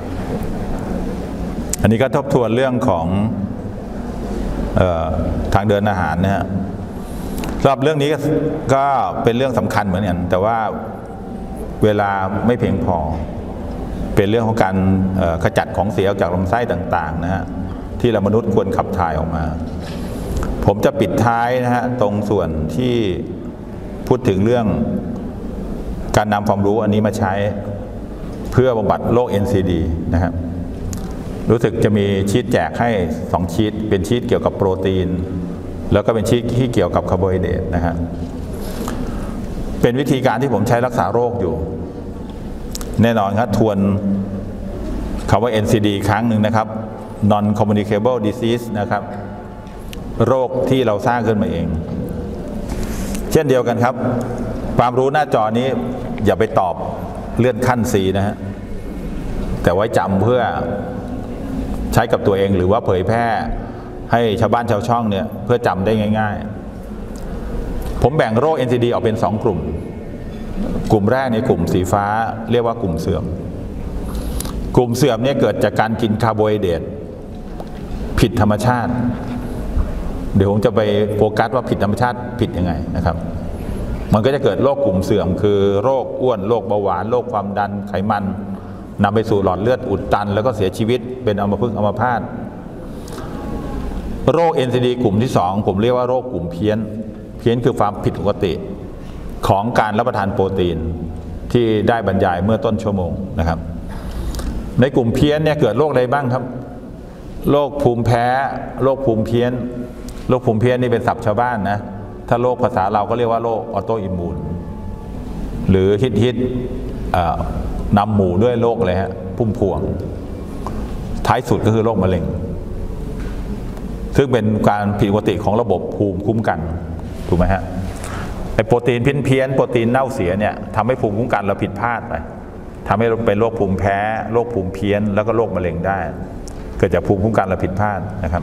อันนี้ก็ทบทวนเรื่องของเอ่อทางเดินอาหารนะฮะสำหรับเรื่องนี้ก็เป็นเรื่องสำคัญเหมือนกันแต่ว่าเวลาไม่เพียงพอเป็นเรื่องของการขจัดของเสียออกจากลำไส้ต่างๆนะฮะที่เรามนุษย์ควรขับถ่ายออกมาผมจะปิดท้ายนะฮะตรงส่วนที่พูดถึงเรื่องการนำความรู้อันนี้มาใช้เพื่อบำบัดโรค เอ็น ซี ดี นะครับรู้สึกจะมีชีทแจกให้สองชีทเป็นชีทเกี่ยวกับโปรตีนแล้วก็เป็นชีทที่เกี่ยวกับคาร์โบไฮเดรตนะฮะเป็นวิธีการที่ผมใช้รักษาโรคอยู่แน่นอนครับทวนคำว่า เอ็น ซี ดี ครั้งหนึ่งนะครับ non communicable disease นะครับโรคที่เราสร้างขึ้นมาเองเช่นเดียวกันครับความรู้หน้าจอนี้อย่าไปตอบเลื่อนขั้น C นะฮะแต่ไว้จำเพื่อใช้กับตัวเองหรือว่าเผยแพร่ให้ชาวบ้านชาวช่องเนี่ยเพื่อจำได้ง่ายๆผมแบ่งโรค เอ็น ซี ดี ออกเป็นสองกลุ่มกลุ่มแรกในกลุ่มสีฟ้าเรียกว่ากลุ่มเสื่อมกลุ่มเสื่อมเนี่ยเกิดจากการกินคาร์โบไฮเดรตผิดธรรมชาติเดี๋ยวผมจะไปโฟกัสว่าผิดธรรมชาติผิดยังไงนะครับมันก็จะเกิดโรคกลุ่มเสื่อมคือโรคอ้วนโรคเบาหวานโรคความดันไขมันนำไปสู่หลอดเลือดอุดตันแล้วก็เสียชีวิตเป็นอัมพฤกษ์อัมพาตโรค เอ็น ซี ดี กลุ่มที่สองผมเรียกว่าโรคกลุ่มเพี้ยนเพี้ยนคือความผิดปกติของการรับประทานโปรตีนที่ได้บรรยายเมื่อต้นชั่วโมงนะครับในกลุ่มเพี้ยนเนี่ยเกิดโรคอะไรบ้างครับโรคภูมิแพ้โรคภูมิเพี้ยนโรคภูมิเพี้ยนนี่เป็นศัพท์ชาวบ้านนะถ้าโรคภาษาเราก็เรียกว่าโรคออโตอิมมูนหรือฮิตฮิตนำหมู่ด้วยโรคอะไรฮะพุ่มพวงท้ายสุดก็คือโรคมะเร็งซึ่งเป็นการผิดปกติของระบบภูมิคุ้มกันถูกไหมฮะไอโปรตีนเพี้ยนโปรตีนเน่าเสียเนี่ยทำให้ภูมิคุ้มกันเราผิดพลาดไปทำให้เราเป็นโรคภูมิแพ้โรคภูมิเพี้ยนแล้วก็โรคมะเร็งได้เกิดจากภูมิคุ้มกันเราผิดพลาดนะครับ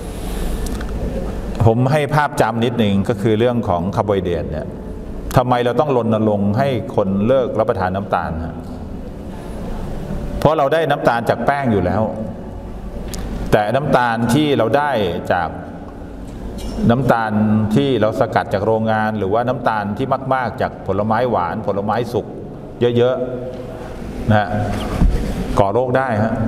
ผมให้ภาพจำนิดหนึ่งก็คือเรื่องของคาร์โบไฮเดรตเนี่ยทำไมเราต้องรณรงค์ให้คนเลิกรับประทานน้ำตาลฮะเพราะเราได้น้ำตาลจากแป้งอยู่แล้วแต่น้ำตาลที่เราได้จากน้ำตาลที่เราสกัดจากโรงงานหรือว่าน้ำตาลที่มากๆจากผลไม้หวานผลไม้สุกเยอะๆนะฮะก่อโรคได้ฮะ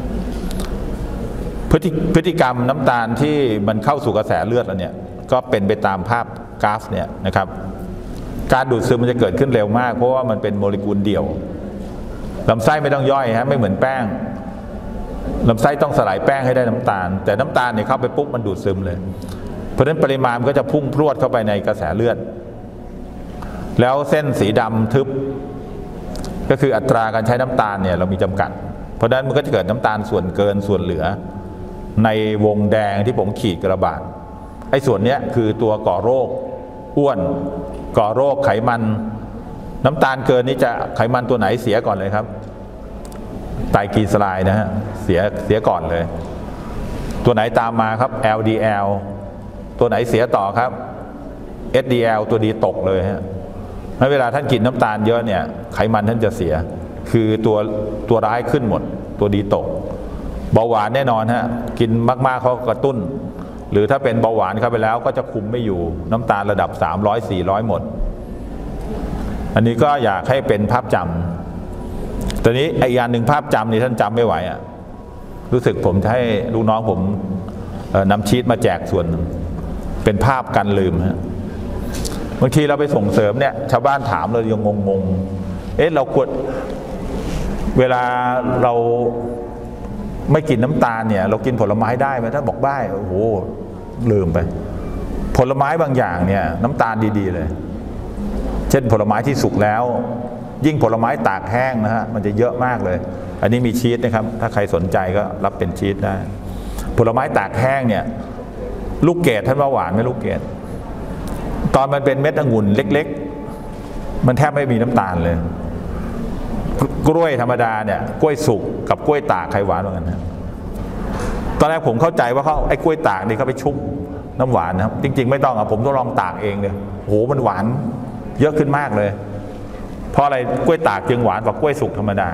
พฤติพฤติกรรมน้ำตาลที่มันเข้าสู่กระแสเลือดแล้วเนี่ยก็เป็นไปตามภาพกราฟเนี่ยนะครับการดูดซึมมันจะเกิดขึ้นเร็วมากเพราะว่ามันเป็นโมเลกุลเดี่ยวลำไส้ไม่ต้องย่อยฮะไม่เหมือนแป้งลำไส้ต้องสลายแป้งให้ได้น้ำตาลแต่น้ำตาลเนี่ยเข้าไปปุ๊บมันดูดซึมเลยเพราะฉะนั้นปริมาณมันก็จะพุ่งพรวดเข้าไปในกระแสเลือดแล้วเส้นสีดำทึบก็คืออัตราการใช้น้ำตาลเนี่ยเรามีจำกัดเพราะฉะนั้นมันก็จะเกิดน้ำตาลส่วนเกินส่วนเหลือในวงแดงที่ผมขีดกระบาดไอ้ส่วนนี้คือตัวก่อโรคอ้วนก่อโรคไขมันน้ำตาลเกินนี้จะไขมันตัวไหนเสียก่อนเลยครับไตรกลีเซอไรด์นะฮะเสียเสียก่อนเลยตัวไหนตามมาครับ แอล ดี แอล ตัวไหนเสียต่อครับ เอส ดี แอล ตัวดีตกเลยฮะเวลาท่านกินน้ำตาลเยอะเนี่ยไขมันท่านจะเสียคือตัวตัวร้ายขึ้นหมดตัวดีตกเบาหวานแน่นอนฮะกินมากๆเขากระตุ้นหรือถ้าเป็นเบาหวานเข้าไปแล้วก็จะคุมไม่อยู่น้ำตาลระดับสามร้อย สี่ร้อยหมดอันนี้ก็อยากให้เป็นภาพจำตอนนี้ไอ้อย่างหนึ่งภาพจำนี่ท่านจำไม่ไหวอ่ะรู้สึกผมจะให้ลูกน้องผมนำชีทมาแจกส่วนเป็นภาพกันลืมฮะบางทีเราไปส่งเสริมเนี่ยชาวบ้านถามเรายังงงๆเอ๊ะเราควรเวลาเราไม่กินน้ำตาลเนี่ยเรากินผลไม้ได้ไหมถ้าบอกได้โอ้โหลืมไปผลไม้บางอย่างเนี่ยน้ำตาลดีๆเลยเช่นผลไม้ที่สุกแล้วยิ่งผลไม้ตากแห้งนะฮะมันจะเยอะมากเลยอันนี้มีชีสนะครับถ้าใครสนใจก็รับเป็นชีสได้ผลไม้ตากแห้งเนี่ยลูกเกดท่านว่าหวานไหมลูกเกดตอนมันเป็นเม็ดองุ่นเล็กๆมันแทบไม่มีน้ำตาลเลยกล้วยธรรมดาเนี่ยกล้วยสุกกับกล้วยตากใครหวานกว่ากันนะตอนแรกผมเข้าใจว่าเขาไอ้กล้วยตากนี่เขาไปชุบน้ำหวานนะครับจริงๆไม่ต้องอ่ะผมต้องลองตากเองเลยโหมันหวานเยอะขึ้นมากเลยเพราะอะไรกล้วยตากจึงหวานกว่ากล้วยสุกธรรมดา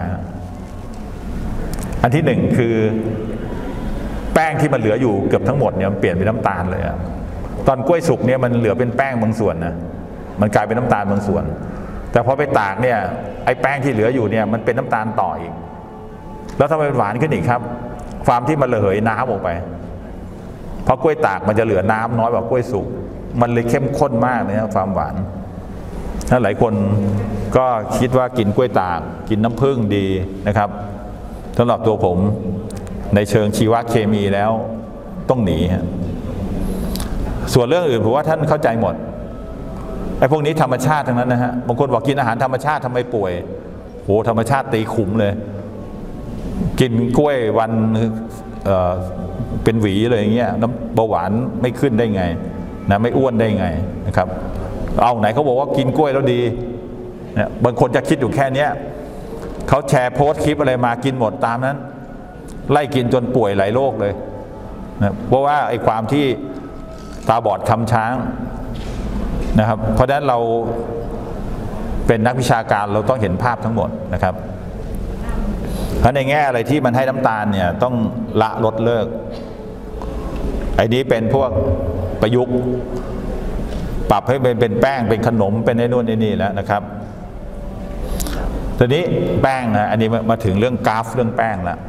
อันที่หนึ่งคือแป้งที่มันเหลืออยู่เกือบทั้งหมดเนี่ยมันเปลี่ยนเป็นน้ำตาลเลยอะตอนกล้วยสุกเนี่ยมันเหลือเป็นแป้งบางส่วนนะมันกลายเป็นน้ำตาลบางส่วนแต่พอไปตากเนี่ยไอ้แป้งที่เหลืออยู่เนี่ยมันเป็นน้ำตาลต่ออีกแล้วทำไมมันหวานขึ้นอีกครับความที่มันระเหยน้ำออกไปเพราะกล้วยตากมันจะเหลือน้ำน้อยกว่ากล้วยสุกมันเลยเข้มข้นมากเลยนะความหวานถ้าหลายคนก็คิดว่ากินกล้วยตากกินน้ำผึ้งดีนะครับสำหรับตัวผมในเชิงชีวเคมีแล้วต้องหนีฮะส่วนเรื่องอื่นผมว่าท่านเข้าใจหมดไอ้พวกนี้ธรรมชาติทั้งนั้นนะฮะบางคนบอกกินอาหารธรรมชาติทำไมป่วยโหธรรมชาติตีขุมเลยกินกล้วยวันเอ่อเป็นหวีเลยอย่างเงี้ยน้ำเบาหวานไม่ขึ้นได้ไงนะไม่อ้วนได้ไงนะครับเอาไหนเขาบอกว่ากินกล้วยแล้วดีเนี่ยบางคนจะคิดอยู่แค่เนี้ยเขาแชร์โพสต์คลิปอะไรมากินหมดตามนั้นไล่กินจนป่วยหลายโรคเลยนะเพราะว่าไอ้ความที่ตาบอดคำช้างนะครับเพราะฉะนั้นเราเป็นนักวิชาการเราต้องเห็นภาพทั้งหมดนะครับเพราะในแง่อะไรที่มันให้น้ำตาลเนี่ยต้องละลดเลิกไอ้นี้เป็นพวกประยุกต์ปรับให้เป็นเป็นแป้งเป็นขนมเป็นไอ้นู่นไอ้นี่แล้วนะครับทีนี้แป้งนะอันนี้มาถึงเรื่องกราฟเรื่องแป้งแล้ว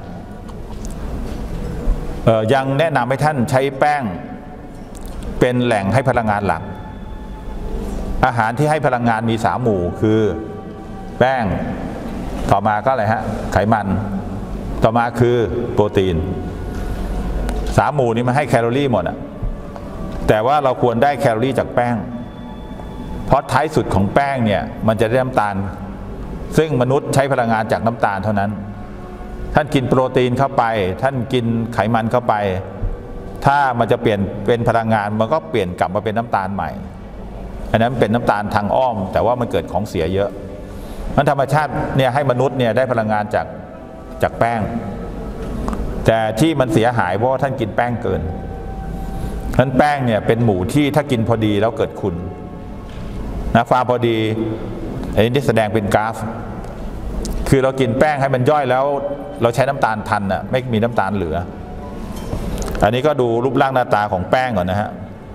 เอ่อยังแนะนำให้ท่านใช้แป้งเป็นแหล่งให้พลังงานหลักอาหารที่ให้พลังงานมีสามหมู่คือแป้งต่อมาก็อะไรฮะไขมันต่อมาคือโปรตีนสามหมู่นี้มันให้แคลอรี่หมดอะแต่ว่าเราควรได้แคลอรี่จากแป้งเพราะท้ายสุดของแป้งเนี่ยมันจะได้น้ำตาลซึ่งมนุษย์ใช้พลังงานจากน้ำตาลเท่านั้นท่านกินโปรตีนเข้าไปท่านกินไขมันเข้าไปถ้ามันจะเปลี่ยนเป็นพลังงานมันก็เปลี่ยนกลับมาเป็นน้ำตาลใหม่อันนั้นเป็นน้ำตาลทางอ้อมแต่ว่ามันเกิดของเสียเยอะมันธรรมชาติเนี่ยให้มนุษย์เนี่ยได้พลังงานจากจากแป้งแต่ที่มันเสียหายเพราะว่าท่านกินแป้งเกินนั้นแป้งเนี่ยเป็นหมู่ที่ถ้ากินพอดีแล้วเกิดคุณนะความพอดีอันนี้ที่แสดงเป็นกราฟคือเรากินแป้งให้มันย่อยแล้วเราใช้น้ำตาลทันอ่ะไม่มีน้ำตาลเหลืออันนี้ก็ดูรูปร่างหน้าตาของแป้งก่อนนะฮะ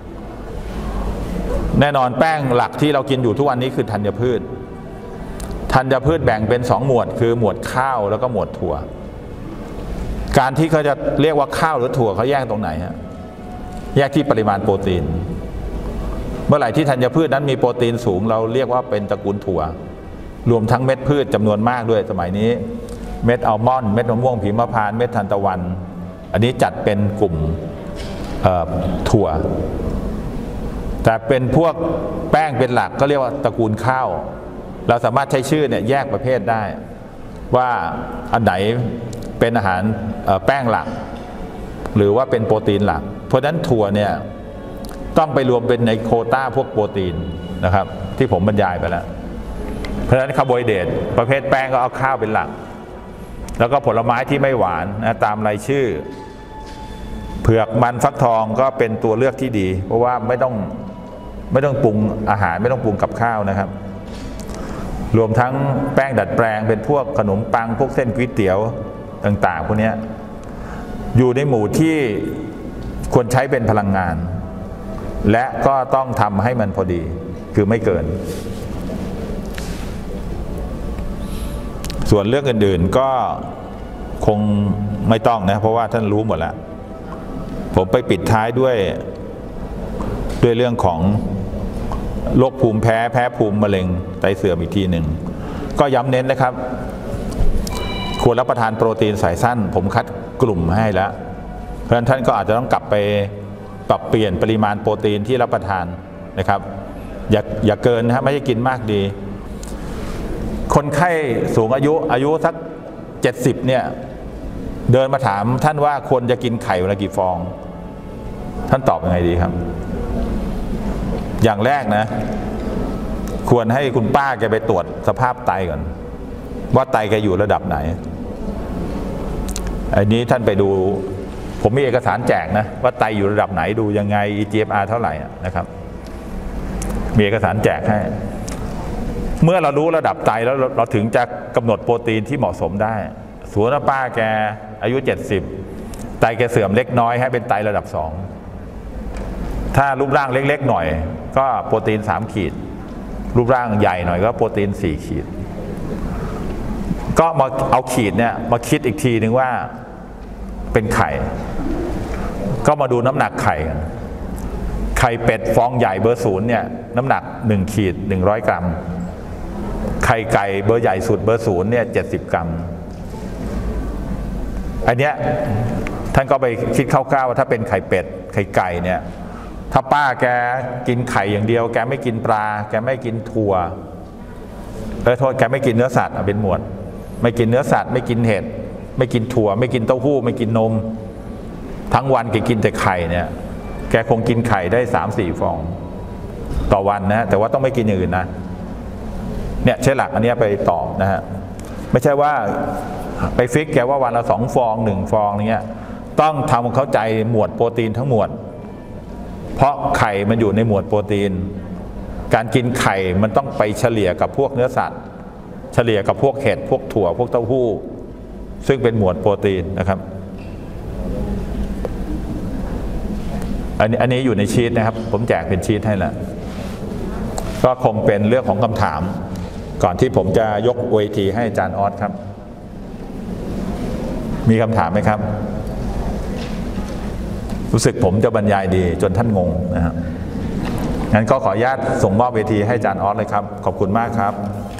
แน่นอนแป้งหลักที่เรากินอยู่ทุกวันนี้คือธัญพืชธัญพืชแบ่งเป็นสองหมวดคือหมวดข้าวแล้วก็หมวดถั่วการที่เขาจะเรียกว่าข้าวหรือถั่วเขาแยกตรงไหนฮะแยกที่ปริมาณโปรตีนเมื่อไหร่ที่ธัญพืชนั้นมีโปรตีนสูงเราเรียกว่าเป็นตระกูลถั่วรวมทั้งเม็ดพืชจำนวนมากด้วยสมัยนี้เม็ดอัลมอนด์เม็ดมะม่วงหิมพานต์เม็ดทานตะวันอันนี้จัดเป็นกลุ่มถั่วแต่เป็นพวกแป้งเป็นหลักก็เรียกว่าตระกูลข้าวเราสามารถใช้ชื่อเนี่ยแยกประเภทได้ว่าอันไหนเป็นอาหารแป้งหลักหรือว่าเป็นโปรตีนหลักเพราะฉะนั้นถั่วเนี่ยต้องไปรวมเป็นในโควต้าพวกโปรตีนนะครับที่ผมบรรยายไปแล้วเพราะฉะนั้นคาร์โบไฮเดรตประเภทแป้งก็เอาข้าวเป็นหลักแล้วก็ผลไม้ที่ไม่หวานนะตามรายชื่อเผือกมันฟักทองก็เป็นตัวเลือกที่ดีเพราะว่าไม่ต้องไม่ต้องปรุงอาหารไม่ต้องปรุงกับข้าวนะครับรวมทั้งแป้งดัดแปลงเป็นพวกขนมปังพวกเส้นก๋วยเตี๋ยวต่างๆพวกนี้อยู่ในหมู่ที่ควรใช้เป็นพลังงานและก็ต้องทำให้มันพอดีคือไม่เกินส่วนเรื่องอื่นๆก็คงไม่ต้องนะเพราะว่าท่านรู้หมดแล้วผมไปปิดท้ายด้วยด้วยเรื่องของโรคภูมิแพ้แพ้ภูมิมะเร็งไตเสื่อมอีกทีหนึ่งก็ย้ำเน้นนะครับควรรับประทานโปรตีนสายสั้นผมคัดกลุ่มให้แล้วเพราะฉะนั้นท่านก็อาจจะต้องกลับไปปรับเปลี่ยนปริมาณโปรตีนที่รับประทานนะครับอย่าอย่าเกินนะไม่ใช่กินมากดีคนไข้สูงอายุอายุสักเจ็ดสิบเนี่ยเดินมาถามท่านว่าควรจะกินไข่วันละกี่ฟองท่านตอบยังไงดีครับอย่างแรกนะควรให้คุณป้าแกไปตรวจสภาพไตก่อนว่าไตแกอยู่ระดับไหนอันนี้ท่านไปดูผมมีเอกสารแจกนะว่าไตอยู่ระดับไหนดูยังไง อี จี เอฟ อาร์ เท่าไหร่นะครับมีเอกสารแจกให้เมื่อเรารู้ระดับไตแล้วเราถึงจะกำหนดโปรตีนที่เหมาะสมได้สมมุติว่าป้าแกอายุเจ็ดสิบไตแกเสื่อมเล็กน้อยให้เป็นไตระดับสองถ้ารูปร่างเล็กๆหน่อยก็โปรตีนสามขีดรูปร่างใหญ่หน่อยก็โปรตีนสี่ขีดก็มาเอาขีดเนี่ยมาคิดอีกทีนึงว่าเป็นไข่ก็มาดูน้ำหนักไข่กันไข่เป็ดฟองใหญ่เบอร์ศูนย์เนี่ยน้ำหนักหนึ่งขีดหนึ่งร้อยกรัมไข่ไก่เบอร์ใหญ่สุดเบอร์ศูนย์เนี่ยเจ็ดสิบกรัมอันเนี้ยท่านก็ไปคิดคร่าวๆว่าถ้าเป็นไข่เป็ดไข่ไก่เนี่ยถ้าป้าแกกินไข่อย่างเดียวแกไม่กินปลาแกไม่กินถั่วเออโทษแกไม่กินเนื้อสัตว์เป็นหมวดไม่กินเนื้อสัตว์ไม่กินเห็ดไม่กินถั่วไม่กินเต้าหู้ไม่กินนมทั้งวันแกกินแต่ไข่เนี่ยแกคงกินไข่ได้สามสี่ฟองต่อวันนะแต่ว่าต้องไม่กินอย่างอื่นนะเนี่ยใช่หลักอันนี้ไปตอบนะฮะไม่ใช่ว่าไปฟิกแกว่าวันละสองฟองหนึ่งฟองเนี้ยต้องทำให้เข้าใจหมวดโปรตีนทั้งหมวดเพราะไข่มันอยู่ในหมวดโปรตีนการกินไข่มันต้องไปเฉลี่ยกับพวกเนื้อสัตว์เฉลี่ยกับพวกเห็ดพวกถั่วพวกเต้าหู้ซึ่งเป็นหมวดโปรตีนนะครับอันนี้อันนี้อยู่ในชีทนะครับผมแจกเป็นชีทให้แล้วก็คงเป็นเรื่องของคำถามก่อนที่ผมจะยกเวทีให้อาจารย์ออสครับมีคำถามไหมครับรู้สึกผมจะบรรยายดีจนท่านงงนะครับงั้นก็ขออนุญาตส่งมอบเวทีให้อาจารย์ออสเลยครับขอบคุณมากครับ